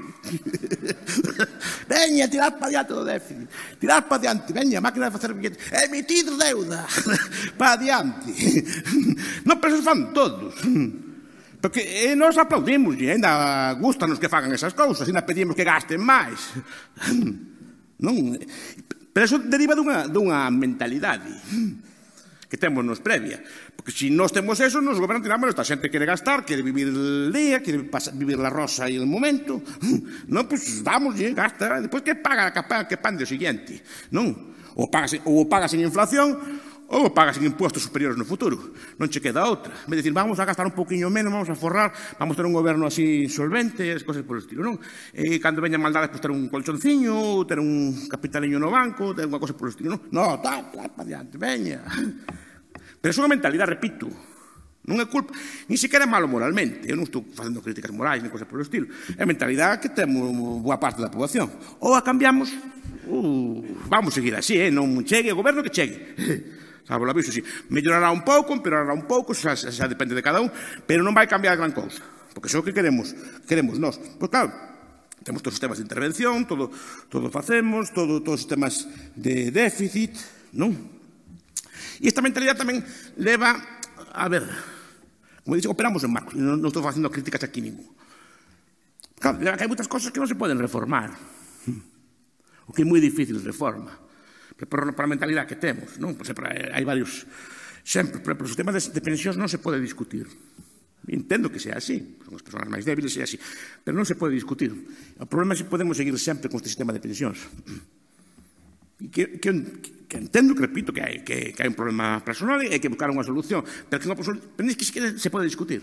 Speaker 1: Veña, tirad para diante do déficit, tirad para diante, veña, máquina de facer billetes, emitir deuda, para diante. Non, pero eso fan todos. Porque eh, nos aplaudimos e ainda gustanos que fagan esas cousas, e ainda pedimos que gasten máis. Non... Pero eso deriva dunha, dunha mentalidade que temos nos previa. Porque se nós temos eso, nos gobernan tiramos, esta xente quere gastar, quere vivir el día, quere pasar, vivir la rosa e el momento. Non, pois pues, vamos, e gasta. Depois que paga, que paga, que pan de siguiente. Non? Ou pagas, ou pagas en inflación, ou pagas en impuestos superiores no futuro. Non che queda outra. En vez de dicir, vamos a gastar un poquinho menos, vamos a forrar, vamos a ter un goberno así solvente, as cosas por estilo, non? E cando veñan maldades, pues, ter un colchonciño, ter un capitaliño no banco, ter unha cosa por estilo, non? No, tá, tá, para diante, veña. Pero é unha mentalidade, repito, non é culpa, ni sequera é malo moralmente. Eu non estou facendo críticas morais, ni cosas por estilo. É a mentalidade que temos boa parte da poboación. Ou a cambiamos, ou vamos seguir así, eh? Non chegue, o goberno que chegue. Sabe, lo aviso, sí. Mellorará un pouco, empeorará un pouco, xa, xa depende de cada un, pero non vai cambiar gran cousa. Porque iso é o que queremos, queremos nós. Pois claro, temos todos os sistemas de intervención, todo, todo facemos, todo, todos os sistemas de déficit, non? E esta mentalidade tamén leva, a ver, como dixe, operamos en marcos, non, non estou facendo críticas aquí ningún. Claro, leva que hai moitas cosas que non se poden reformar, o que é moi difícil de reforma. Por a mentalidade que temos, non? Por exemplo, hai varios exemplos, pero o sistema de, de pensións non se pode discutir. Entendo que sea así, son as persoas máis débiles, sea así, pero non se pode discutir. O problema é se podemos seguir sempre con este sistema de pensións. E que, que, que entendo, que repito, que hai, que, que hai un problema personal e hai que buscar unha solución, pero que, unha solución, pero que sequera se pode discutir.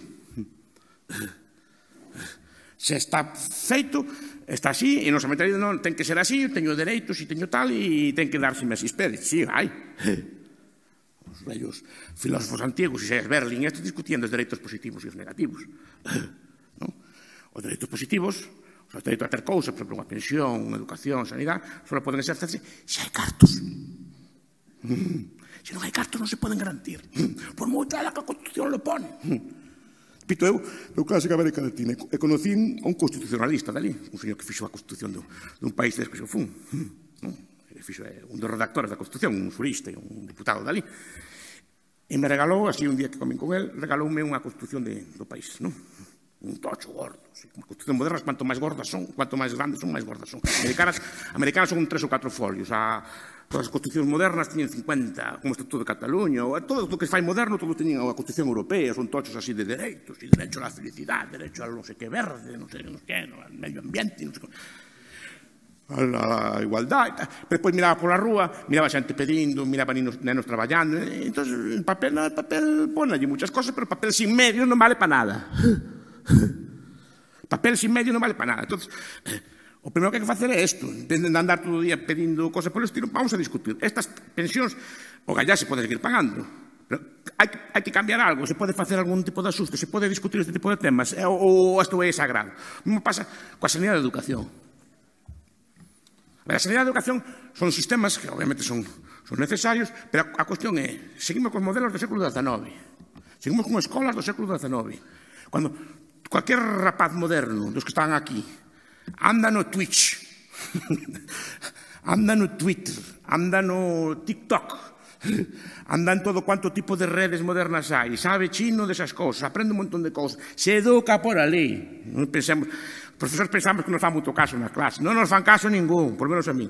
Speaker 1: Se está feito, está así, e nosa mentalidade non ten que ser así, teño dereitos e teño tal, e ten que dárseme así, espere. Sí, hai. Os vellos filósofos antigos, e Isaias Berlin, estes discutían dos dereitos positivos e os negativos. Non? Os dereitos positivos, os dereitos a ter cousas, por exemplo, unha pensión, unha educación, sanidade, só poden exercerse se hai cartos. Se non hai cartos non se poden garantir. Por moito ala que a Constitución lo pone. Pito, eu, eu clásica América Latina, e conocí a un constitucionalista dali, un señor que fixo a Constitución dun país despois que fun, fixo un dos redactores da Constitución, un jurista e un diputado dali, e me regalou, así un día que comín con el, regaloume unha Constitución do país, non? Un tocho gordo, como Constitución modernas, cuanto máis gordas son, cuanto máis grandes son, máis gordas son. Americanas, americanas son tres ou catro folios, a todas as constitucións modernas teñen cincuenta, como o Estatuto de Cataluña, ou todo o que fai moderno, todo teñen a Constitución Europea, son tochos así de dereitos, e derecho a la felicidade, derecho a non sei que verde, non sei que, al medio ambiente, non sei que, a la igualdade. Pero depois miraba pola rúa, miraba xente pedindo, miraba nenos, nenos traballando, e entón, el papel, no, el papel pone allí muchas cosas, pero o papel sin medio non vale para nada. Papel sin medio non vale para nada. Entón, o primeiro que hai que facer é isto. En vez de andar todo o día pedindo cosas polo estilo, vamos a discutir. Estas pensións, o gallá se pode seguir pagando. Pero hai, hai que cambiar algo, se pode facer algún tipo de asuste, se pode discutir este tipo de temas, ou isto é sagrado. O mesmo pasa coa sanidade da educación. A sanidade e a educación son sistemas que obviamente son, son necesarios, pero a, a cuestión é, seguimos con modelos do século dezenove, seguimos con escolas do século dezenove. Cando cualquier rapaz moderno dos que están aquí anda no Twitch, anda no Twitter, anda no TikTok, anda en todo cuanto tipo de redes modernas hai, sabe chino desas cousas, aprende un montón de cousas, se educa por ali. Non pensemos, os profesores pensamos que nos fan moito caso na clase, non nos fan caso ningún, por menos a mí.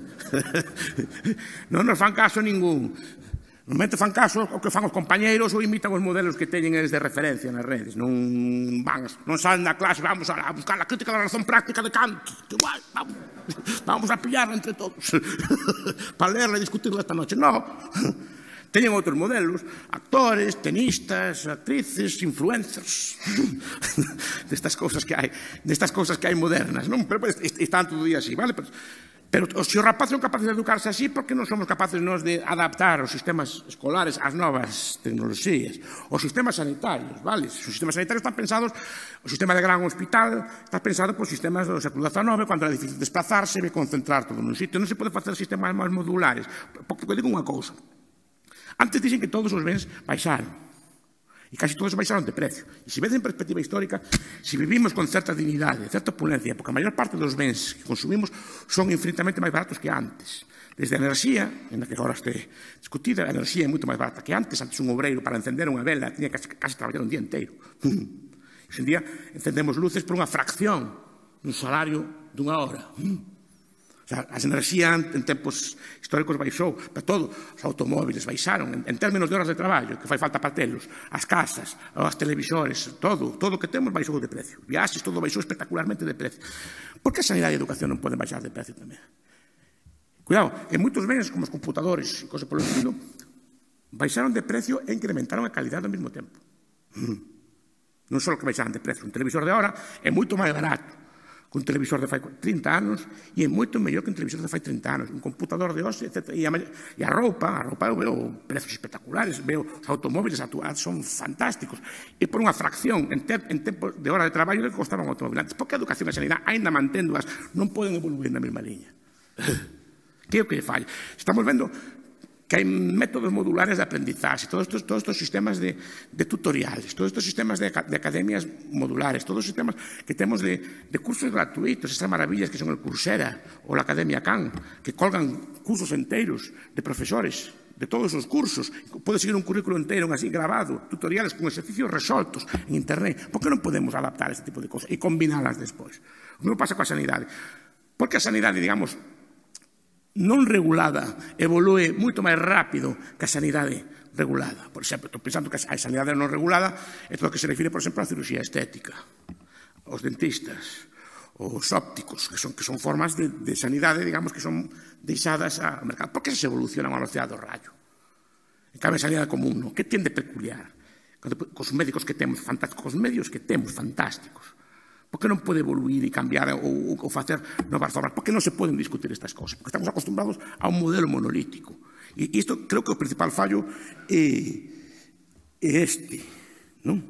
Speaker 1: Non nos fan caso ningún. Normalmente fan caso o que fan os compañeiros ou imitan os modelos que teñen eles de referencia nas redes. Non van, non salen da clase, vamos a buscar a crítica da razón práctica de Kant. Que guai, vamos, vamos a pillarla entre todos para lerla e discutirla esta noche. No, teñen outros modelos, actores, tenistas, actrices, influencers, destas cousas que hai, destas cousas que hai modernas, non? Pero están todo o día así, vale? Pero, pero se os rapaces son capaces de educarse así, por que non somos capaces nós de adaptar os sistemas escolares ás novas tecnoloxías? Os sistemas sanitarios, vale? Os sistemas sanitarios están pensados, o sistema de gran hospital está pensado por sistemas do século dezenove, cando era difícil desplazarse e concentrar todo nun sitio. Non se pode facer sistemas máis modulares. Porque digo unha cousa. Antes dixen que todos os bens baixaron. E casi todos baixaron de precio. E se vedes en perspectiva histórica, se vivimos con certa dignidade, certa opulencia, porque a maior parte dos bens que consumimos son infinitamente máis baratos que antes. Desde a enerxía, en a que agora este discutida, a enerxía é moito máis barata que antes. Antes un obreiro para encender unha vela tiña que casi traballar un día inteiro. E hoxe en día encendemos luces por unha fracción dun salario dunha hora. O sea, as enerxías en tempos históricos baixou, para todo, os automóviles baixaron, en, en términos de horas de traballo, que fai falta para telos, as casas, os televisores, todo, todo o que temos baixou de precio. Viaxes, todo baixou espectacularmente de precio. Por que a sanidade e a educación non poden baixar de precio tamén? Cuidado, que moitos bens, como os computadores e cosas polo estilo, baixaron de precio e incrementaron a calidade ao mesmo tempo. Non só que baixaron de precio, un televisor de ahora é moito máis barato que un televisor de fai trinta anos e é moito mellor que un televisor de fai trinta anos, un computador de hoxe, etcétera. E a, e a roupa, a roupa eu veo prezos espectaculares, veo os automóviles actuais son fantásticos, e por unha fracción en, te, en tempo de hora de traballo que costaban automobilantes. Porque a educación e a sanidade, ainda manténdoas, non poden evoluir na mesma liña. Que é o que falla? Estamos vendo que hai métodos modulares de aprendizaxe, todos estos, todos estos sistemas de, de tutoriales, todos estos sistemas de, de academias modulares, todos os sistemas que temos de, de cursos gratuitos, estas maravillas que son el Coursera ou la Academia Khan, que colgan cursos enteiros de profesores de todos os cursos, pode seguir un currículo inteiro así grabado, tutoriales con exercicios resoltos en internet. Por que non podemos adaptar este tipo de cosas e combinalas despois? O mesmo pasa coa sanidade. Porque a sanidade, digamos, non regulada evolúe moito máis rápido que a sanidade regulada. Por exemplo, estou pensando que a sanidade non regulada é todo o que se refire, por exemplo, á cirurxía estética, aos dentistas, os ópticos, que son, que son formas de, de sanidade, digamos, que son deixadas ao mercado. Por que se evolucionan a velocidade do rayo? En cambio, a sanidade común, non? Que tiende peculiar? Cos médicos que temos fantásticos, cos medios que temos fantásticos. Por que non pode evoluir e cambiar ou, ou facer novas formas? Por que non se poden discutir estas cosas? Porque estamos acostumbrados a un modelo monolítico. E isto creo que o principal fallo é, é este, non?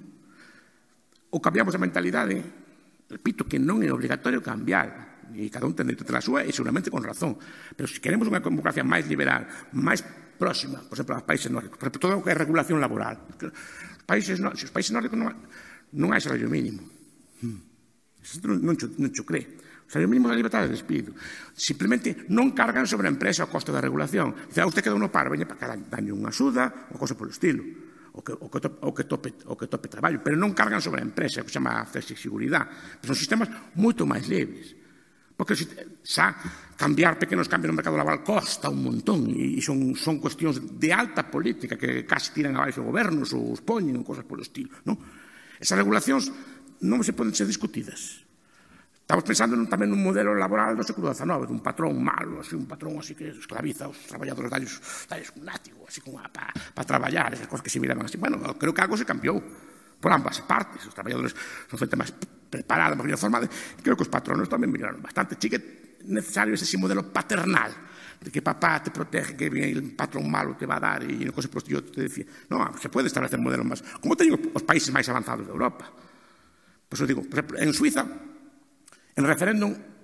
Speaker 1: Ou cambiamos a mentalidade, repito, que non é obligatorio cambiar, e cada un ten dereito a súa, e seguramente con razón. Pero se queremos unha democracia máis liberal, máis próxima, por exemplo, aos países nórdicos, por exemplo, todo o que é regulación laboral. Os países, se os países nórdicos non, non hai salario mínimo. Isto non, non, non cho cree. O salario mínimo da libertade de despido. Simplemente non cargan sobre a empresa o costo da regulación. Dice, usted queda uno paro, veña para cá, daño unha axuda, ou cosa polo estilo. O que, o, que tope, o, que tope, o que tope traballo. Pero non cargan sobre a empresa, que se chama flexiguridade. Pero son sistemas moito máis leves. Porque xa cambiar pequenos cambios no mercado laboral costa un montón e son, son cuestións de alta política que casi tiran abaixo gobernos ou os poñen ou cosas polo estilo. Non? Esas regulacións non se poden ser discutidas. Estamos pensando tamén nun modelo laboral do século dezenove, dun patrón malo, así, un patrón así que esclaviza aos traballadores dalles, dalles un látigo, así como para pa traballar, esas cosas que se miraban así. Bueno, creo que algo se cambiou por ambas partes. Os traballadores son xente máis preparada, máis formada, e creo que os patronos tamén miraron bastante. Sí que é necesario ese modelo paternal, de que papá te protege, que el patrón malo te va a dar, e non cosa por yo te decía. Non, se pode establecer modelos máis, como teñen os países máis avanzados de Europa. Por eso digo, por exemplo, en Suiza, en referéndum,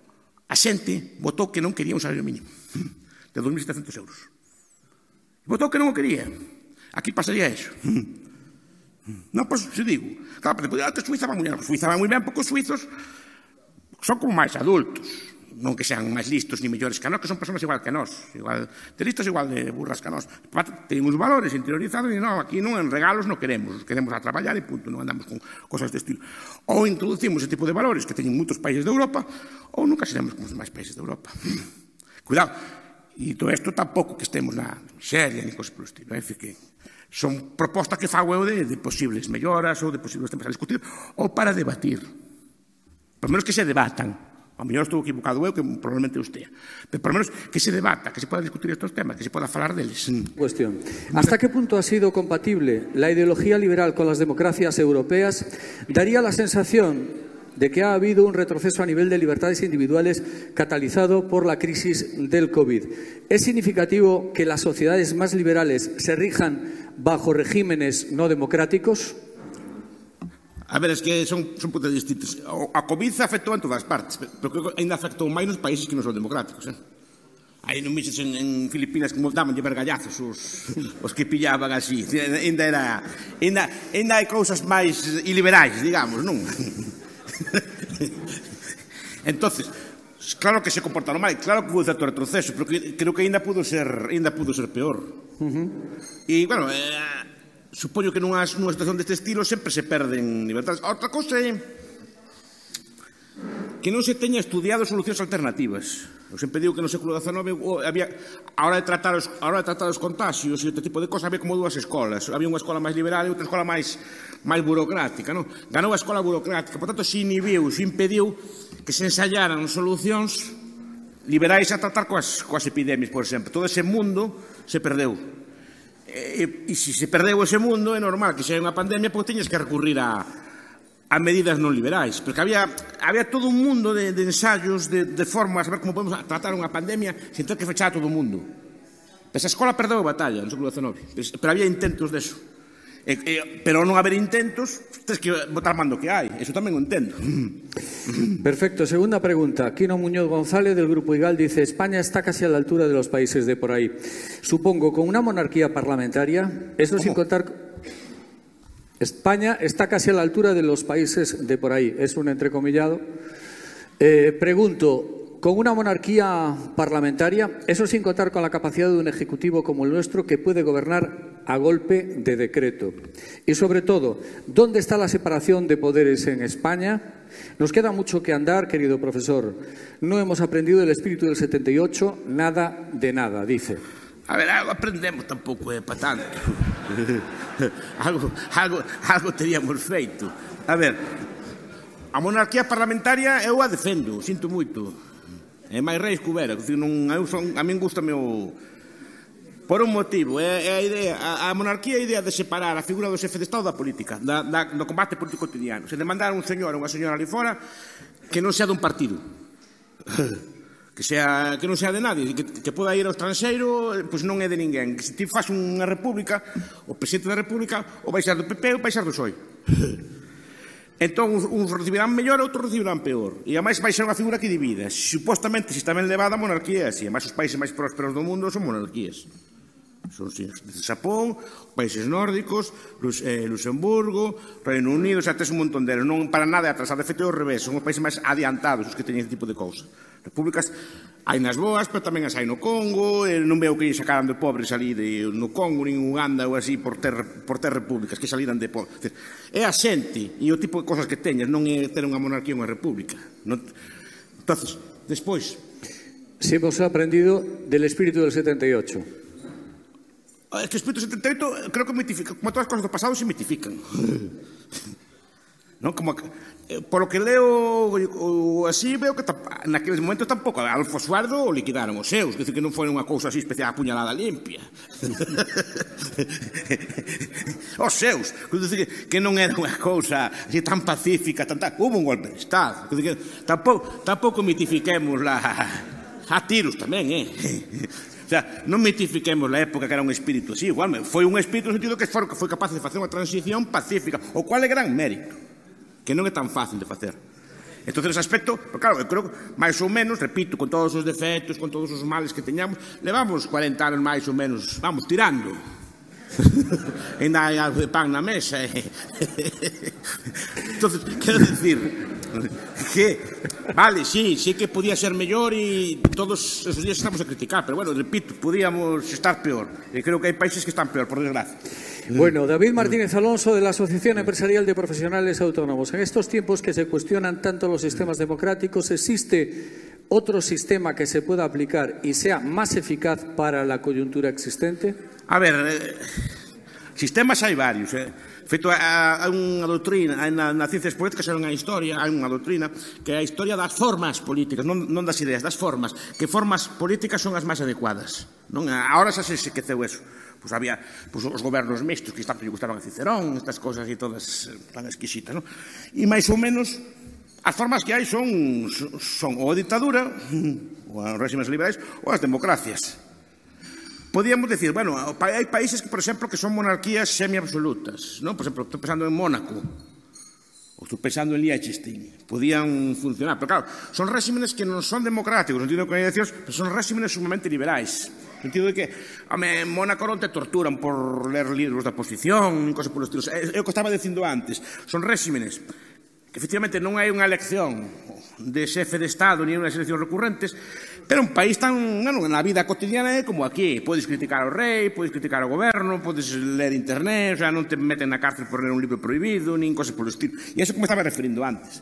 Speaker 1: a xente votou que non quería un salario mínimo de dos mil setecientos euros. Votou que non o quería. Aquí pasaría eso. Non, pois, se digo. Claro, pero que Suiza va moi ben. Suiza va moi ben porque os suizos son como máis adultos. Non que sean máis listos ni mellores que nós, que son persoas igual que nós. Igual de listos, igual de burras que nós. Teñen os valores interiorizados e non, aquí non en regalos non queremos. Queremos a traballar e punto, non andamos con cosas deste estilo. Ou introducimos ese tipo de valores que teñen moitos países de Europa, ou nunca seremos como os demais países de Europa. Cuidado. E todo isto tampouco que estemos na miseria ni cosas polo estilo. É dicir que son propostas que fago eu de, de posibles melloras ou de posibles temas a discutir ou para debatir. Por menos que se debatan. A mellor estou equivocado eu, que probablemente usted. Pero por lo menos que se debata, que se pueda discutir estos temas, que se pueda falar deles.
Speaker 2: Cuestión. ¿Hasta qué punto ha sido compatible la ideología liberal con las democracias europeas? Daría la sensación de que ha habido un retroceso a nivel de libertades individuales catalizado por la crisis del COVID. ¿Es significativo que las sociedades más liberales se rijan bajo regímenes no democráticos?
Speaker 1: A ver, es que son, son puntos distintos. A COVID afectou en todas partes, pero creo que ainda afectou máis nos países que non son democráticos. Eh? Aí non vixes en, en Filipinas como daban de vergallazos os, os que pillaban así. Ainda era... Ainda, ainda hai cousas máis iliberais, digamos, non? Entonces, claro que se comportaron mal, claro que hubo certo retroceso, pero que, creo que ainda pudo ser, ainda pudo ser peor. E, uh-huh. bueno... Eh, supoño que nunha, nunha situación deste estilo sempre se perden libertades. Outra cousa é que non se teña estudiado solucións alternativas. Eu sempre digo que no século dezenove había, a hora de tratar os, a hora de tratar os contagios e este tipo de cosas había como dúas escolas. Había unha escola máis liberal e outra escola máis, máis burocrática. Non? Ganou a escola burocrática, por tanto se inhibiu, se impediu que se ensayaran solucións liberais a tratar coas, coas epidemias, por exemplo. Todo ese mundo se perdeu. E, e se se perdeu ese mundo é normal que se hai unha pandemia porque teñes que recurrir a, a medidas non liberais, porque había, había todo un mundo de, de ensayos, de, de formas a ver como podemos tratar unha pandemia sin ter que fechar a todo o mundo. Esa escola perdeu a batalla no século dezenove, pero había intentos deso. E, e, pero non haber intentos, tens que botar mando que hai, eso tamén o entendo.
Speaker 2: Perfecto, segunda pregunta. Quino Muñoz González del Grupo IGAL dice: España está casi a la altura de los países de por ahí. Supongo, con una monarquía parlamentaria, eso ¿Cómo? Sin contar... España está casi a la altura de los países de por ahí, es un entrecomillado. Eh, pregunto, con una monarquía parlamentaria, eso sin contar con la capacidad de un ejecutivo como el nuestro que puede gobernar a golpe de decreto. Y sobre todo, ¿dónde está la separación de poderes en España? Nos queda mucho que andar, querido profesor. No hemos aprendido el espíritu del setenta y ocho, nada de nada, dice.
Speaker 1: A ver, algo aprendemos tampouco é para tanto. algo, algo, algo teríamos feito. A ver, a monarquía parlamentaria eu a defendo, sinto moito. É máis reis que houbera. A min gusta o... Por un motivo, é, é a idea, a, a monarquía é a idea de separar a figura do xefe de Estado da política, da, da, do combate político cotidiano. Se demandar un señor ou unha señora ali fora que non sea dun partido, que, sea, que non sea de nadie, que, que poda ir ao estranxeiro, pois non é de ninguén. Que se ti faz unha república, o presidente da república, ou vai ser do P P ou vai ser do P S O E. Entón, uns recibirán mellor, outros recibirán peor. E, ademais, vai ser unha figura que divida. Supostamente, se está ben levada a monarquía, así. Ademais, os países máis prósperos do mundo son monarquías. Son Xapón, países nórdicos, eh, Luxemburgo, Reino Unido, xa tes un montón deles. Non para nada atrasado, de feito, ao revés. Son os países máis adiantados os que teñen ese tipo de cousa. Repúblicas hai nas boas, pero tamén as hai no Congo. Eh, non veo que sacaran de pobres ali de, no Congo, nin Uganda ou así por ter, por ter repúblicas, que saliran de pobres. É a xente e o tipo de cosas que teñas, non é ter unha monarquía ou unha república. Non... Entonces, despois...
Speaker 2: Si hemos aprendido del espíritu del setenta y ocho.
Speaker 1: É que o espírito setenta e oito creo que mitifica, como todas as cosas do pasado se mitifican. Non como eh, por lo que leo o, así veo que naqueles momentos tampouco Adolfo Suardo o liquidaron os seus, que, que non foi unha cousa así especial, a puñalada limpia. Os seus, que, que non era unha cousa así tan pacífica, tan, tan, hubo un golpe de Estado. Que, que, tampouco, tampouco mitifiquemos la, a tiros tamén, eh. O sea, non mitifiquemos a época que era un espírito así, igual, foi un espírito no sentido que foi, foi capaz de facer unha transición pacífica, o cual é gran mérito, que non é tan fácil de facer. Entón, ese aspecto, pero claro, eu creo que máis ou menos, repito, con todos os defectos, con todos os males que teñamos, levamos cuarenta anos máis ou menos, vamos, tirando. Ainda hai algo de pan na mesa. Entón, quero dicir que, vale, sí, sí que podía ser mellor e todos esos días estamos a criticar, pero bueno, repito, podíamos estar peor. E creo que hai países que están peor, por desgracia.
Speaker 2: Bueno, David Martínez Alonso, de la Asociación Empresarial de Profesionales Autónomos. En estos tiempos que se cuestionan tanto los sistemas democráticos, ¿existe otro sistema que se pueda aplicar y sea más eficaz para la coyuntura existente?
Speaker 1: A ver, eh, sistemas hai varios. Eh. Feito, hai unha doutrina, na, na ciencias políticas hai unha historia, hai unha doutrina, que é a historia das formas políticas, non, non das ideas, das formas. Que formas políticas son as máis adecuadas. Non? Ahora xa se esqueceu eso. Pois había pois, os gobernos mixtos que tanto lle gustaban a Cicerón, estas cosas e todas tan exquisitas, non? E máis ou menos as formas que hai son, son ou a ditadura, ou os régimes liberais, ou as democracias. Podíamos decir, bueno, hai países que, por exemplo, que son monarquías semi-absolutas, non? Por exemplo, estou pensando en Mónaco, ou estou pensando en Liechtenstein, podían funcionar, pero claro, son régimenes que non son democráticos, non entiendo que hai decir, pero son régimenes sumamente liberais. No sentido de que, home, en Mónaco non te torturan por ler libros da oposición, cosas por estilo. É o que estaba dicindo antes. Son régimenes que, efectivamente, non hai unha elección de xefe de Estado ni unhas eleccións recurrentes, pero un país tan, bueno, na vida cotidiana é como aquí. Podes criticar ao rei, podes criticar ao goberno, podes ler internet, o sea, non te meten na cárcel por ler un libro prohibido, nin cosas polo estilo. E iso como estaba referindo antes.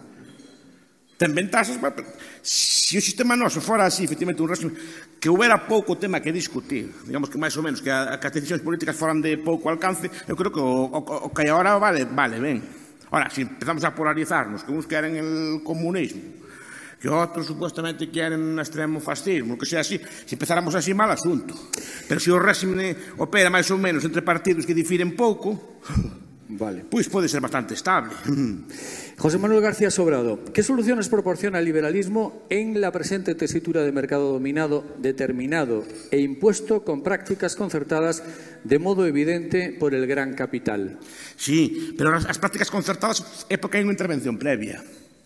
Speaker 1: Ten ventaxas, bueno, se o sistema noso fora así, efectivamente, un régimen que houbera pouco tema que discutir, digamos que máis ou menos, que, a, que as decisións políticas foran de pouco alcance, eu creo que o, o, o que agora vale, vale ben. Ahora, se empezamos a polarizarnos, que uns queren el comunismo, que outros supuestamente queren un extremo fascismo, que sea así, se empezáramos así, mal asunto. Pero se o régimen opera máis ou menos entre partidos que difiren pouco,
Speaker 2: vale,
Speaker 1: pois pode ser bastante estable.
Speaker 2: José Manuel García Sobrado, ¿qué soluciones proporciona el liberalismo en la presente tesitura de mercado dominado, determinado e impuesto con prácticas concertadas de modo evidente por el gran capital?
Speaker 1: Sí, pero as, as prácticas concertadas é porque hai unha intervención previa.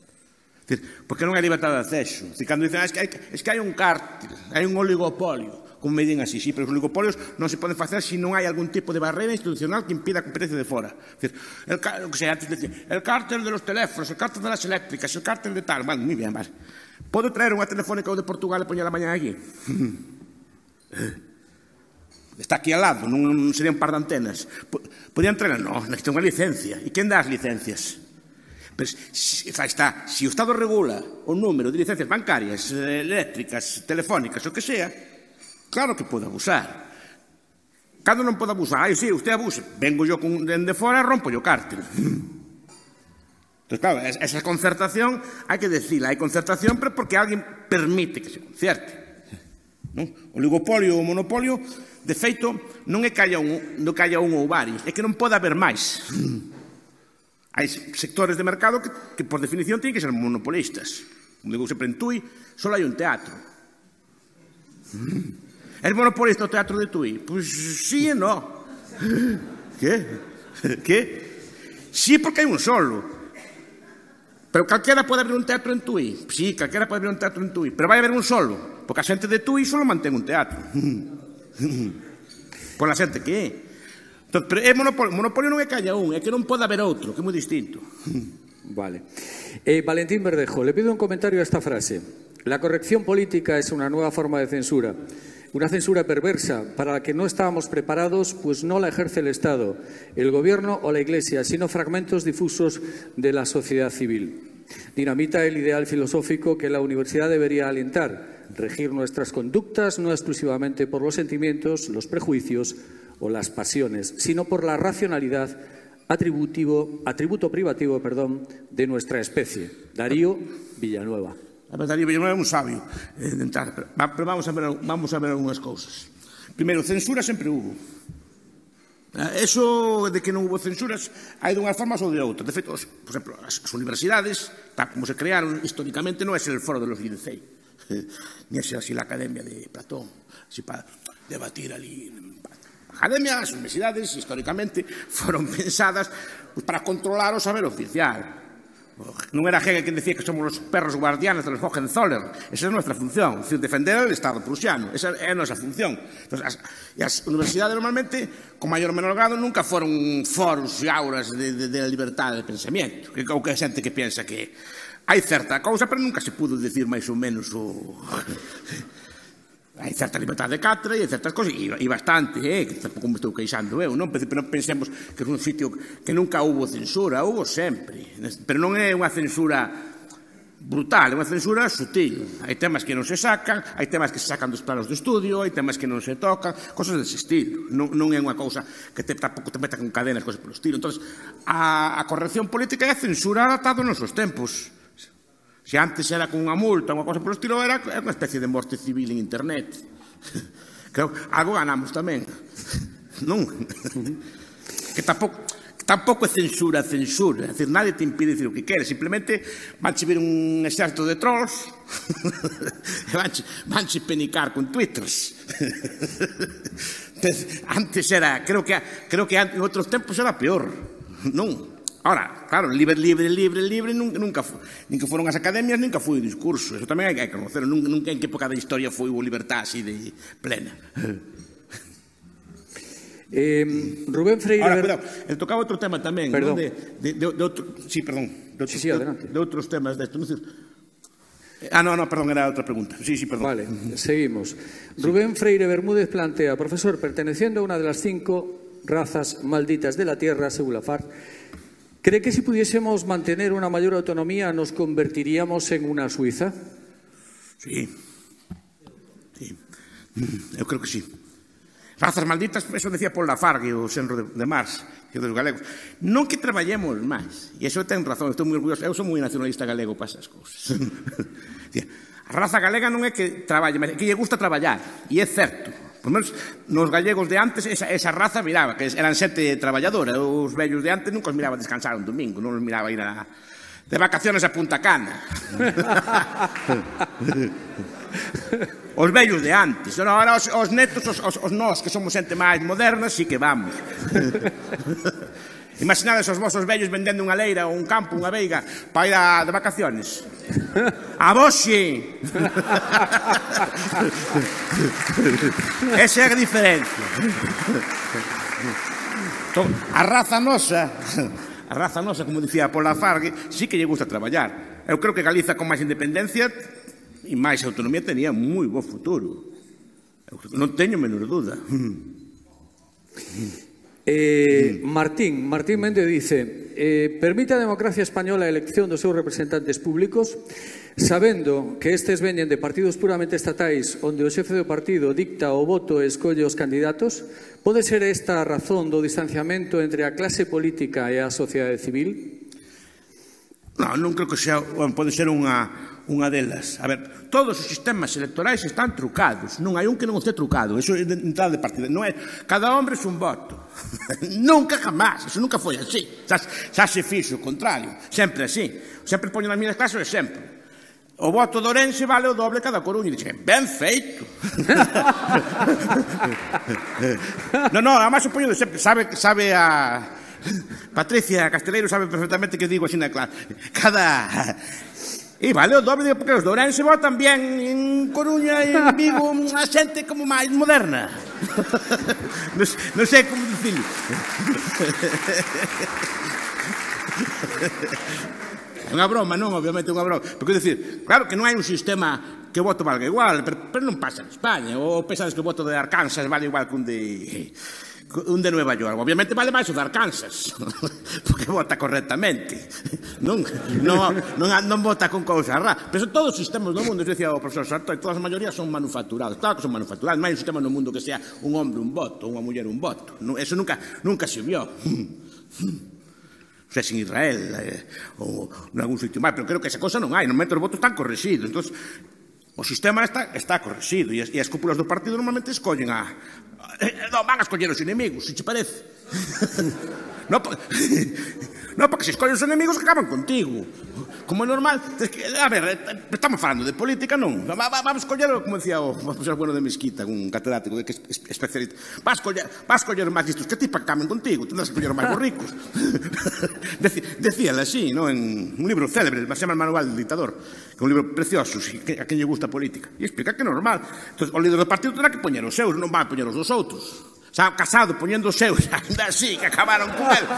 Speaker 1: É dicir, porque non hai libertade de acceso. É dicir, cando dicen, ah, es, que hai, es que hai un cártel, hai un oligopolio, como me din así, sí, pero os oligopolios non se poden facer se non hai algún tipo de barrera institucional que impida a competencia de fora. É dicir, el, o que sea, antes de decir, el cártel de los teléfonos, el cártel de las eléctricas, el cártel de tal, bueno, moi bien, vale. Podo traer unha telefónica ou de Portugal e poñer a mañá aquí? Está aquí al lado, non sería un par de antenas. Podían traer? Non, necesita unha licencia. E quen dá as licencias? Pero, si, está, se o Estado regula o número de licencias bancarias, eléctricas, telefónicas, o que sea, claro que pode abusar. Cando non pode abusar? Ai, sí, usted abusa. Vengo yo con, dende fora e rompo yo cártel. Entón, claro, esa concertación hai que decirla. Hai concertación pero porque alguén permite que se concerte. Non? O oligopolio ou o monopolio, de feito, non é que haya un, non que haya un ou varios, é que non pode haber máis. Hai sectores de mercado que, que por definición, tienen que ser monopolistas. Como digo sempre en Tui, só hai un teatro. ¿Es monopolista o teatro de Tui? Pois sí e no. Que? Que? Sí, porque hai un solo. Pero calquera pode abrir un teatro en Tui. Sí, calquera pode abrir un teatro en Tui. Pero vai haber un solo. Porque a xente de Tui solo mantén un teatro. Por a xente que é. Entón, pero é monopolio. Monopolio non é que haya un, é que non pode haber outro, que é moi distinto.
Speaker 2: Vale. Eh, Valentín Verdejo, le pido un comentario a esta frase. La corrección política es una nueva forma de censura. Una censura perversa para la que no estábamos preparados, pues no la ejerce el Estado, el Gobierno o la Iglesia, sino fragmentos difusos de la sociedad civil. Dinamita el ideal filosófico que la universidad debería alentar, regir nuestras conductas no exclusivamente por los sentimientos, los prejuicios o las pasiones, sino por la racionalidad atributivo, atributo privativo perdón, de nuestra especie. Darío Villanueva.
Speaker 1: A ver, Darío Villanueva é un sabio eh, de entrar, pero, pero vamos, a ver, vamos a ver algunhas cousas. Primeiro, censura sempre hubo. Eso de que non hubo censuras hai dunhas formas ou de outras. De feito, por exemplo, as, as universidades, tal como se crearon históricamente, non é ser el foro de los Lincei, ni é ser así la academia de Platón, así para debatir ali. Academia, as universidades, históricamente, foron pensadas pues, para controlar o saber oficial. Non era Hegel quen decía que somos os perros guardianes de los Hohenzollern. Esa é a nosa función, defender o Estado prusiano. Esa é a nosa función. Entón, as, e as universidades normalmente, con maior ou menor grado, nunca foron foros e auras de, de, de liberdade de pensamento. Que, ou que a xente que pensa que hai certa cousa, pero nunca se pudo decir máis ou menos o... hai certa liberdade de cátedra e hai certas cosas, e, e bastante, eh, que tampouco me estou queixando eu, non? Pero non pensemos que é un sitio que nunca houve censura, houve sempre, pero non é unha censura brutal, é unha censura sutil. Hai temas que non se sacan, hai temas que se sacan dos planos de estudio, hai temas que non se tocan, cosas desse estilo. Non, non é unha cousa que te, tampouco te meta con cadenas, cosas polo estilo. Entón, a, a corrección política é a censura adaptada aos nosos tempos. Se antes era con unha multa, unha cosa polo estilo, era unha especie de morte civil en internet. Creo que algo ganamos tamén. Non? Que tampouco, que tampouco é censura, censura. É dicir, nadie te impide decir o que queres. Simplemente vanche ver un exército de trolls e vanche, vanche penicar con twitters. Antes era, creo que, creo que en outros tempos era peor. Non? Ahora, claro, libre, libre, libre, libre, nunca, nunca nin que foron as academias, nunca foi o discurso. Eso tamén hai que conocer. Nunca, nunca en que época da historia foi o libertad así de plena.
Speaker 2: Eh, Rubén Freire...
Speaker 1: Ahora, cuidado, ele tocaba outro tema tamén,
Speaker 2: perdón.
Speaker 1: ¿no? de, de, de, de outro... Sí, perdón. De outros,
Speaker 2: sí, sí, adelante.
Speaker 1: De, de outros temas desto. No, ah, no, no, perdón, era outra pregunta. Sí, sí, perdón.
Speaker 2: Vale, seguimos. Rubén Freire Bermúdez plantea, profesor, perteneciendo a una de las cinco razas malditas de la Tierra, según la FARC, ¿cree que si pudiésemos mantener una mayor autonomía nos convertiríamos en una Suiza?
Speaker 1: Sí. Sí. Eu creo que sí. Razas malditas, eso decía Paul Lafargue, o xenro de, de Marx, que dos galegos. Non que traballemos máis. E iso ten razón, estou moi orgulloso. Eu sou moi nacionalista galego para esas cousas. A raza galega non é que traballe, mas é que lle gusta traballar. E é certo. Por menos, nos gallegos de antes, esa, esa raza miraba, que eran sete traballadoras. Os vellos de antes nunca os miraba descansar un domingo, non os miraba ir a, de vacaciones a Punta Cana. Os vellos de antes. Ahora os, os netos, os, os, os nós, que somos xente máis moderna, sí que vamos. Imaginades os vosos vellos vendendo unha leira ou un campo, unha veiga, para ir a, de vacaciones. A vos sí. Esa é a diferencia. A raza nosa, a raza nosa, como dicía Paul Lafargue, sí que lle gusta traballar. Eu creo que Galiza con máis independencia e máis autonomía tenía moi bo futuro. Eu non teño menor dúda.
Speaker 2: Eh, Martín, Martín Méndez dice, eh, permite a democracia española a elección dos seus representantes públicos, sabendo que estes veñen de partidos puramente estatais onde o xefe do partido dicta o voto e escolle os candidatos. Pode ser esta a razón do distanciamento entre a clase política e a sociedade civil?
Speaker 1: Non, non creo que sea, bueno, pode ser unha unha delas. A ver, todos os sistemas electorais están trucados. Non hai un que non este trucado. Eso é de entrada de partida. Non é, cada hombre é un voto. Nunca jamás. Eso nunca foi así. Xa, xa se fixo o contrario. Sempre así. Sempre poño nas miñas clases o exemplo. O voto de Ourense vale o doble cada Coruña. E dixen, ben feito. non, non, además o poño de sempre. Sabe, sabe a... Patricia Casteleiro sabe perfectamente que digo así na clase. Cada... E vale o doble, porque os de Ourense votan bien en Coruña e en Vigo a xente como máis moderna. non, non sei como dicirlo. É unha broma, non? Obviamente é unha broma. Porque, decir, claro que non hai un sistema que o voto valga igual, pero, pero non pasa en España. Ou pensades que o voto de Arkansas vale igual que un de... un de Nueva York. Obviamente vale máis o de Arkansas, porque vota correctamente. Non, non, non, non vota con cousas raras. Pero son todos os sistemas do mundo, decía o profesor Sartori, todas as maiorías son manufacturados. Claro que son manufacturados. Non hai un sistema no mundo que sea un hombre un voto, unha muller un voto. Eso nunca, nunca se viu. O sea, en Israel eh, ou en algún sitio máis. Pero creo que esa cosa non hai. No momento os votos están correxidos. Entón, o sistema está, está correxido e as, e as cúpulas do partido normalmente escollen a... Non, van a escoller os inimigos, se che parece. non, Non, porque se escolles os enemigos acaban contigo. Como é normal, a ver, estamos falando de política, non? Vamos escoller, como decía o profesor Bueno de Mesquita, un catedrático que é especialista, vas a escoller máis listos que ti para que camen contigo, tendrás que escoller máis os ricos. Decíala así, en un libro célebre, se chama El Manual del Dictador, que é un libro precioso, a quen lle gusta a política, e explica que é normal. Entón, o líder do partido terá que poñer os seus, non van a poñer os dos outros. Xa Casado poñendo os seus, anda así, que acabaron con él.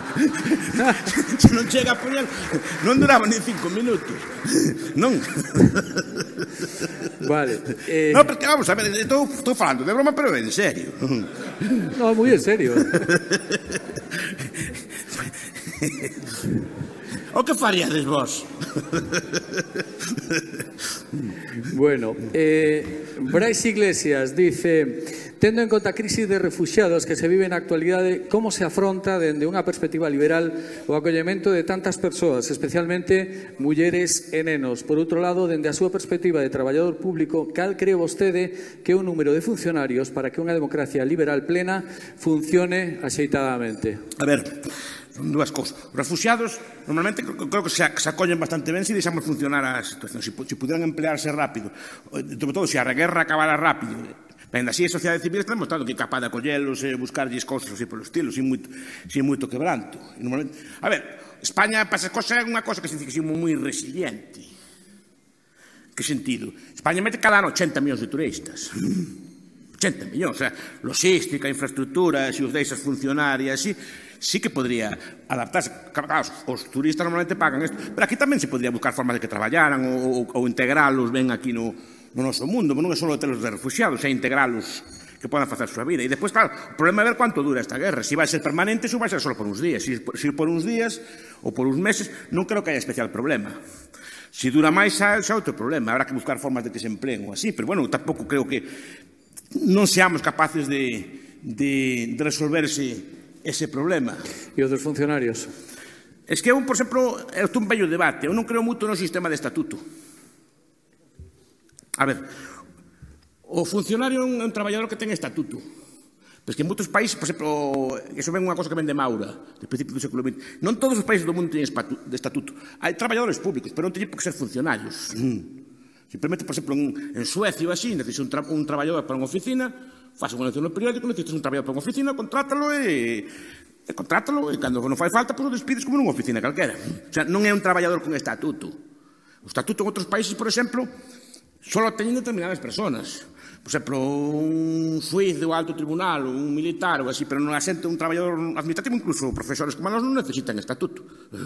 Speaker 1: Se non chega a poñer, non duraba ni cinco minutos. Non.
Speaker 2: Vale. Eh...
Speaker 1: No, porque vamos a ver, estou falando de broma, pero en serio.
Speaker 2: No, moi en serio.
Speaker 1: O que faríades vos?
Speaker 2: Bueno, eh, Brais Iglesias dice: tendo en conta a crise de refuxiados que se vive na actualidade, como se afronta dende unha perspectiva liberal o acollemento de tantas persoas, especialmente mulleres e nenos? Por outro lado, dende a súa perspectiva de traballador público, cal cree vostede que é o número de funcionarios para que unha democracia liberal plena funcione axeitadamente?
Speaker 1: A ver, son dúas cousas. Os refuxiados, normalmente, creo que se acollen bastante ben se deixamos funcionar a situación. Se pudieran emplearse rápido, sobre todo se a guerra acabara rápido. Ben, así a sociedade civil está demostrado que é capaz de acollelos e buscarlles cousas así polo estilo, sin moito, sin moito quebranto. A ver, España, para esas cosas, é unha cosa que se dice que é moi resiliente. Que sentido? España mete cada ano ochenta millóns de turistas. ochenta millóns, o sea, logística, infraestructura, se os deixas funcionar e así, sí que podría adaptarse. Claro, os turistas normalmente pagan isto, pero aquí tamén se podría buscar formas de que traballaran ou, ou, ou integralos ben aquí no, no noso mundo, non é só telos de refugiados, é integralos que podan facer a súa vida. E despois, claro, o problema é ver quanto dura esta guerra, se vai ser permanente ou vai ser só por uns días. Se, se por uns días ou por uns meses, non creo que haya especial problema. Se dura máis, xa é outro problema, habrá que buscar formas de que se empleen ou así, pero bueno, tampouco creo que non seamos capaces de, de, de resolver ese ese problema.
Speaker 2: E os dos funcionarios?
Speaker 1: Es que eu, por exemplo, é un vello debate. Eu non creo moito no sistema de estatuto. A ver, o funcionario é un, un traballador que ten estatuto. Pero que en moitos países, por exemplo, eso ven unha cosa que ven de Maura, de principio do século vinte. Non todos os países do mundo teñen de estatuto. Hai traballadores públicos, pero non teñen por que ser funcionarios. Simplemente, por exemplo, en Suecia ou así, necesitas un, tra un traballador para unha oficina, faz unha elección no periódico, necesitas un traballador para unha oficina, contrátalo e, e contrátalo, e cando non fai falta, pois o despides como nunha oficina calquera. O sea, non é un traballador con estatuto. O estatuto en outros países, por exemplo, só teñen determinadas personas. Por exemplo, un xuiz do alto tribunal, ou un militar, ou así, pero non asente un traballador administrativo, incluso profesores como nós non necesitan estatuto.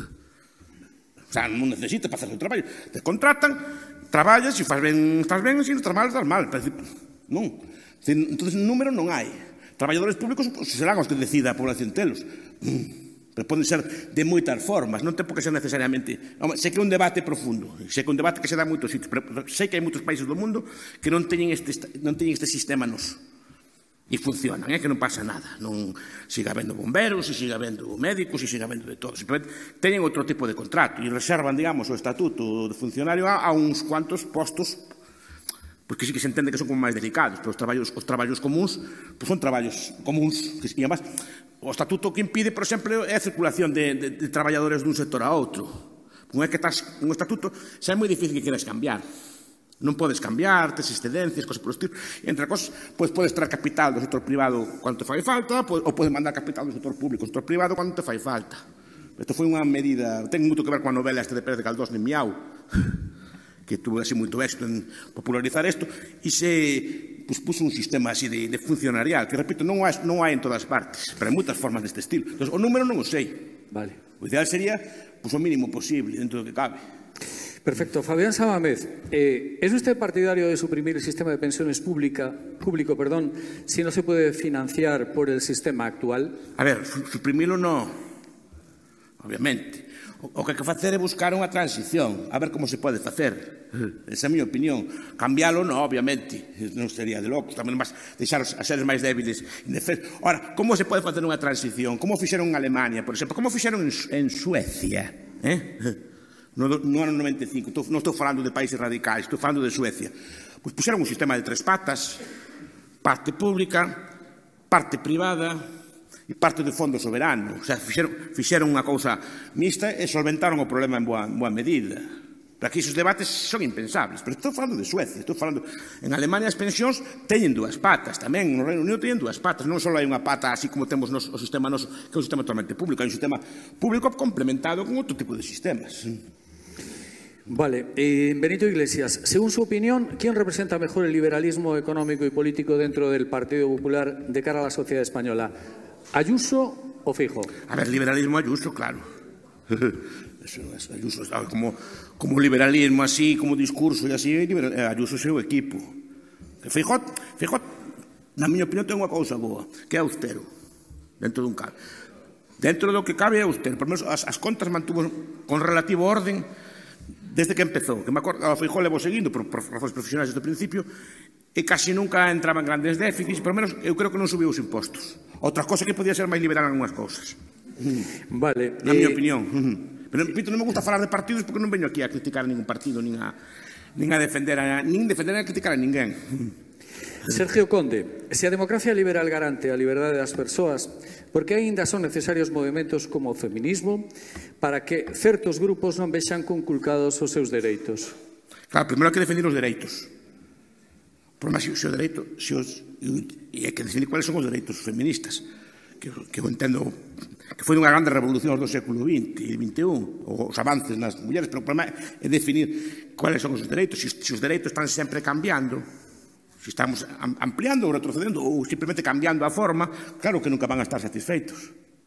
Speaker 1: O sea, non necesita para facer o traballo. Te contratan, traballas, se faz ben, estás ben, se non estás mal, estás mal. Non. Entón, número non hai. Traballadores públicos serán os que decida a población telos. Pero poden ser de moitas formas, non ten por que ser necesariamente... Sei que é un debate profundo, sei que é un debate que se dá en moitos sitios, pero sei que hai moitos países do mundo que non teñen este, non teñen este sistema nos. E funcionan, é que non pasa nada. Non siga habendo bomberos, e siga habendo médicos, e siga habendo de todo. Simplemente teñen outro tipo de contrato e reservan, digamos, o estatuto de funcionario a, a uns cuantos postos, porque sí que se entende que son como máis delicados, pero os traballos, os traballos comuns pues son traballos comuns, que, e además, o estatuto que impide, por exemplo, é a circulación de, de, de traballadores dun sector a outro. Non é que estás un estatuto, xa é moi difícil que queras cambiar. Non podes cambiar, tes excedencias, cosas por estilo. E entre cosas, pois podes traer capital do sector privado cando te fai falta, ou podes mandar capital do sector público, do sector privado cando te fai falta. Isto foi unha medida, ten moito que ver coa novela este de Pérez de Galdós, Nin Miau, que tuvo así moito éxito en popularizar isto, e se pues, puso un sistema así de, de funcionarial, que, repito, non hai, non hai en todas partes, pero hai moitas formas deste estilo. Entón, o número non o sei.
Speaker 2: Vale.
Speaker 1: O ideal sería pues, o mínimo posible, dentro do que cabe.
Speaker 2: Perfecto. Fabián Sabamez, eh, ¿es usted partidario de suprimir el sistema de pensiones pública, público perdón, si no se puede financiar por el sistema actual?
Speaker 1: A ver, suprimirlo no, obviamente. O que hai que facer é buscar unha transición, a ver como se pode facer. Esa é a miña opinión. Cambiálo, non, obviamente, non sería de locos. Tamén máis deixar os seres máis débiles indefensos. Ora, como se pode facer unha transición? Como fixeron en Alemania, por exemplo? Como fixeron en, en Suecia? Eh? No, no ano noventa e cinco. Non estou falando de países radicais, estou falando de Suecia. Pois puxeron un sistema de tres patas, parte pública, parte privada, e parte do Fondo Soberano. O sea, fixeron, fixeron unha cousa mixta e solventaron o problema en boa, en boa medida. Pero aquí esos debates son impensables. Pero estou falando de Suecia, estou falando... En Alemania as pensións teñen dúas patas tamén, no Reino Unido teñen dúas patas, non só hai unha pata así como temos nos, o sistema noso, que é un sistema totalmente público, hai un sistema público complementado con outro tipo de sistemas.
Speaker 2: Vale, eh, Benito Iglesias, según su opinión, ¿quién representa mejor el liberalismo económico y político dentro del Partido Popular de cara a la sociedad española? ¿Ayuso o Feijóo?
Speaker 1: A ver, liberalismo Ayuso, claro. Eso es, Ayuso, como, como liberalismo así, como discurso e así, Ayuso é o seu equipo. Feijóo, Feijóo, na miña opinión, ten unha cousa boa, que é austero, dentro dun cabe. Dentro do que cabe é austero, por menos as, as contas mantuvo con relativo orden desde que empezou, que me acordo, a Feijóo levo seguindo por, por razóns profesionais desde o principio, e casi nunca entraba en grandes déficits, por menos eu creo que non subiu os impostos. Outra cosa que podía ser máis liberal en algunhas cousas.
Speaker 2: Vale.
Speaker 1: Na miña opinión. Pero, repito, non me gusta falar de partidos porque non veño aquí a criticar ningún partido, nin a, nin a defender a, nin defender a criticar a ninguén.
Speaker 2: Sergio Conde, se a democracia liberal garante a liberdade das persoas, por que aínda son necesarios movementos como o feminismo para que certos grupos non vexan conculcados os seus dereitos?
Speaker 1: Claro, primeiro hai que definir os dereitos. O problema é se o dereito, se os, e hai que definir cuáles son os dereitos feministas, que, que eu entendo que foi unha grande revolución do século vinte e vinte e un, os avances nas mulleres, pero o problema é definir cuáles son os dereitos, se, se os dereitos están sempre cambiando, se estamos ampliando ou retrocedendo ou simplemente cambiando a forma, claro que nunca van a estar satisfeitos.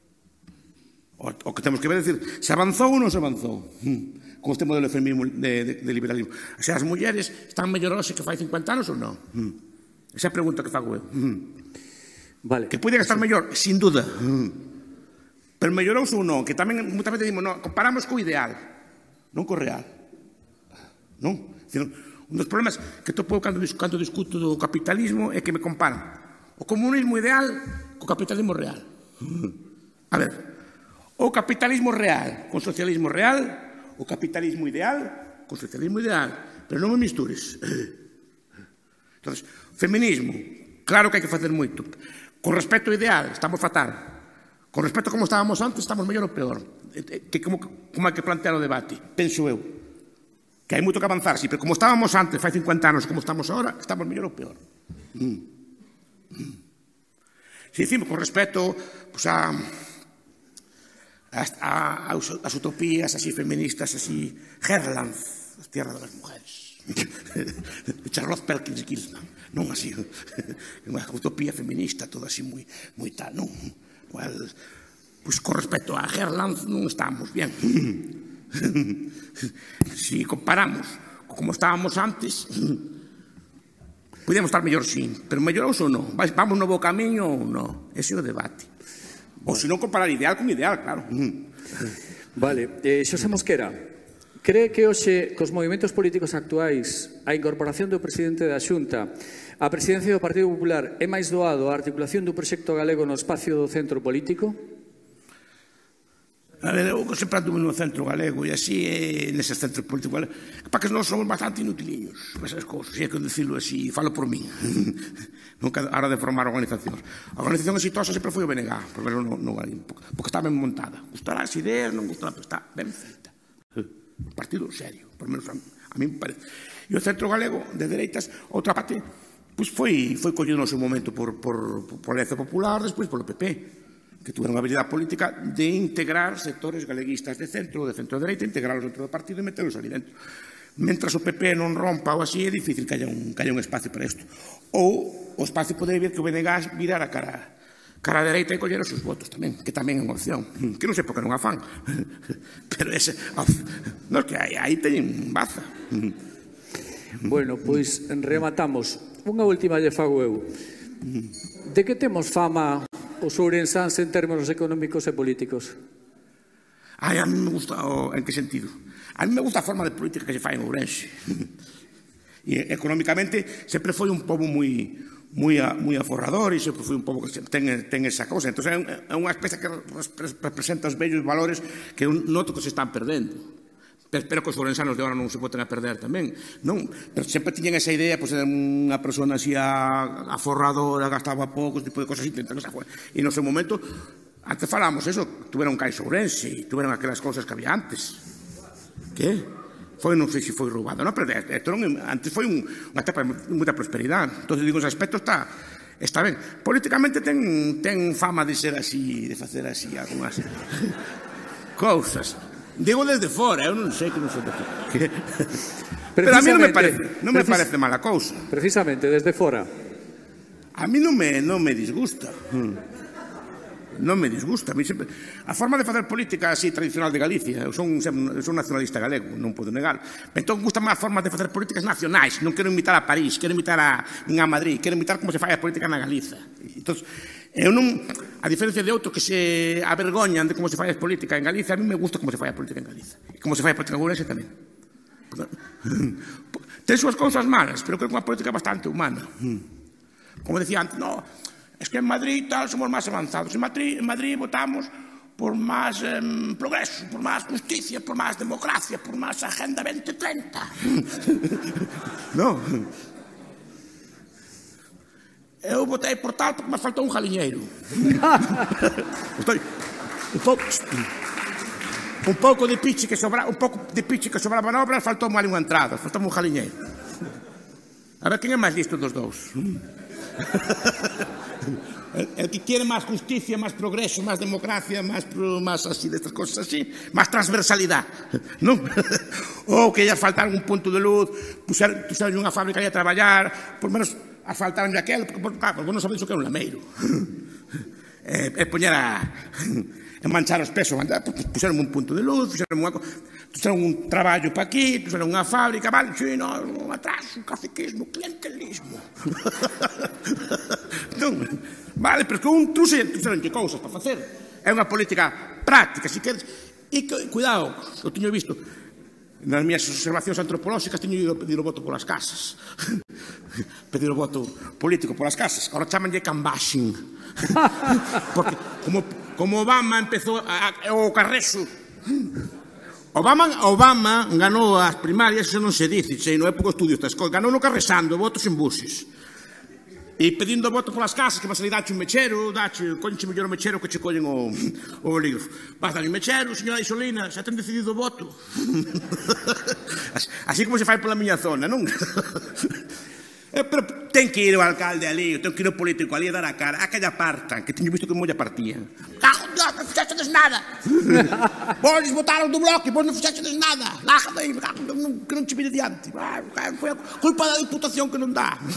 Speaker 1: O, o que temos que ver é dicir, se avanzou ou non se avanzou con este modelo de feminismo, de, de, de liberalismo. Se as mulleres están mellorose que fai cincuenta anos ou non? Esa é a pregunta que fago eu.
Speaker 2: Vale.
Speaker 1: Que poden estar mellor, sin duda. Pero mellorouse ou non, que tamén moitas veces dicimos, non, comparamos co ideal, non co real. Non? Un dos problemas que topo cando, cando discuto do capitalismo é que me comparan o comunismo ideal co capitalismo real. A ver, o capitalismo real con socialismo real, o capitalismo ideal con socialismo ideal, pero non me mistures. Entonces, feminismo, claro que hai que facer moito. Con respecto ao ideal, estamos fatal. Con respecto a como estábamos antes, estamos mellor ou peor. Que como, como hai que plantear o debate, penso eu. Que hai moito que avanzar, sí, pero como estábamos antes, fai cincuenta anos, como estamos agora, estamos mellor ou peor. Mm. Mm. Se dicimos con respecto pues, a, a, a, as utopías así feministas, así, Herlanz, as tierras das mujeres, de Charlotte Perkins Gilman, non así, unha utopía feminista, toda así moi, moi tal, non? Well, pues con respecto a Herlanz non estamos bien. Si comparamos como estábamos antes, podíamos estar mellor, sí, pero mellorouse ou non? Vamos no bo camiño ou non? Ese é o debate. Ou se non comparar ideal con ideal, claro.
Speaker 2: Vale, eh, Xosé Mosquera, cree que hoxe cos movimentos políticos actuais a incorporación do presidente da Xunta a presidencia do Partido Popular é máis doado a articulación do proxecto galego no espacio do centro político?
Speaker 1: A ver, eu sempre anduve no centro galego e así é neses centros políticos para que nós somos bastante inutiliños esas cousas, e é que decirlo así, falo por mí. Nunca a hora de formar organizacións. A organización exitosa sempre foi o B N G, por verlo no, no Galimpo, porque está ben montada. Gustará as ideas, non gustará, pero está ben feita. Un partido serio, por menos a, a mí me parece. E o centro galego de dereitas, outra parte, pois foi, foi collido no seu momento por, por, por Alianza Popular, despois polo P P, que tuveron a habilidade política de integrar sectores galeguistas de centro ou de centro-dereita, integrarlos dentro do partido e meterlos ali dentro. Mentras o P P non rompa ou así, é difícil que haya un, que haya un espacio para isto. Ou o espacio podería vir que o B N G virara cara, cara a dereita e coller os seus votos tamén, que tamén é unha opción, que non sei por que non a fan, pero ese, non, que aí, aí teñen baza.
Speaker 2: Bueno, pois rematamos. Unha última lle fago eu. De que temos fama os ourensáns en términos económicos e políticos?
Speaker 1: Ai, a mí me gusta, o, en que sentido? A mí me gusta a forma de política que se fai en Ourense. E económicamente sempre foi un pobo moi moi, moi aforrador e sempre foi un pobo que ten, ten esa cousa. Entón é unha especie que representa os bellos valores que eu noto que se están perdendo. Pero espero que os forensanos de ahora non se boten a perder tamén, non? Pero sempre tiñen esa idea, pois, de unha persona así aforradora, gastaba pouco, tipo de cosas así, e no seu momento, antes falamos eso, tuveron Caixa Ourense, e tuveron aquelas cousas que había antes. Que? Foi, non sei se foi roubado, non? Pero antes foi unha etapa de moita prosperidade. Entón, digo, ese aspecto está... Está ben. Políticamente ten, ten fama de ser así, de facer así algunhas cousas. Digo desde fora, eu non sei que non sei de que. Pero a mí non me parece, non me parece mala cousa.
Speaker 2: Precisamente, desde fora.
Speaker 1: A mí non me, non me disgusta. Non me disgusta. A, mí sempre... a forma de facer política así tradicional de Galicia, eu son, eu son nacionalista galego, non podo negar. Entón, gusta máis formas de facer políticas nacionais. Non quero imitar a París, quero imitar a, a Madrid, quero imitar como se fai a política na Galiza. Entón, eu non, a diferencia de outros que se avergoñan de como se fai a política en Galicia, a mí me gusta como se fai a política en Galiza. E como se fai a política en Ourense tamén. Ten súas cousas malas, pero creo que é unha política bastante humana. Como decía antes, no, es que en Madrid tal somos máis avanzados. En Madrid, en Madrid votamos por máis eh, progreso, por máis justicia, por máis democracia, por máis Agenda veinte treinta. Non. Eu votei por tal porque me faltou un jaliñeiro. Estoy un pouco un pouco de piche que sobra, un pouco de piche que sobraba na obra, faltou mal unha entrada, faltou un jaliñeiro. A ver, quen é máis listo dos dous? El, el que quiere máis justicia, máis progreso, máis democracia, máis, máis así, destas cosas así, máis transversalidade, non? Ou que ia faltar un punto de luz, puxer, puxer unha fábrica aí a traballar, por menos asfaltaron aquel, porque, claro, vos non sabedes o que é un lameiro. E, e poñer a... e manchar os pesos, puxeron un punto de luz, puxeron unha... Puxeron un traballo para aquí, puxeron unha fábrica, vale, sí, no, un atraso, un caciquismo, clientelismo. Non, vale, pero que un truse, puxeron que cousas para facer. É unha política práctica, se queres. E, cuidado, eu teño visto, nas miñas observacións antropolóxicas, teño ido a pedir o voto polas casas. Pedir o voto político polas casas. Agora chamanlle canvaxing. Porque, como, como Obama empezou a, a, o carreso... Obama, Obama ganou as primarias, eso non se dice, sei, non é pouco estudio estas cousas, ganou no carresando, votos en buses. E pedindo voto polas casas, que vas ali dache un mechero, dache, coñeche mellor o mechero que che collen o, o bolígrafo. Vas dar un mechero, señora Isolina, xa ten decidido o voto. Así como se fai pola miña zona, non? Pero ten que ir o alcalde ali, ten que ir o político ali a dar a cara, a que lle apartan, que teño visto que molla partía. Cago, Dios, non fixaxedes nada. Vos votaron do bloque, vos non fixaxedes nada. Lájame aí, que non che vide diante. Foi a culpa da diputación que non dá.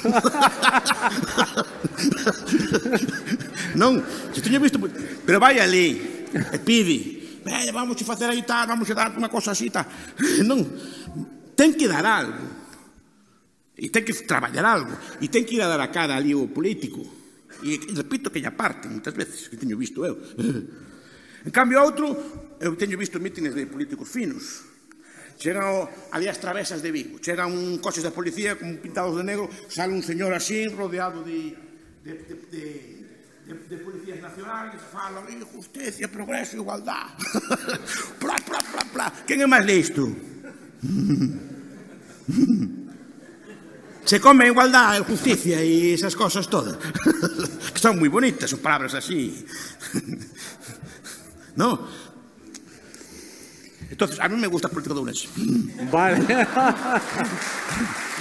Speaker 1: Non, se teño visto... Pero vai ali, e pide, vamos a facer aí tal, vamos a dar unha cosa así tal. Non, ten que dar algo. E ten que traballar algo, e ten que ir a dar a cara ali o político. E repito que lle aparten moitas veces, que teño visto eu. En cambio, outro, eu teño visto mítines de políticos finos. Chegan ali as travesas de Vigo, chegan un coches da policía con pintados de negro, sale un señor así, rodeado de, de, de, de, de, de policías nacionales, falan, justicia, progreso, igualdad. Plá, plá, plá, plá. Quen é máis listo? Se come igualdad, justicia e esas cosas todas. Que son moi bonitas, son palabras así. ¿No? Entonces, a mí me gusta a política de Ourense.
Speaker 2: Vale.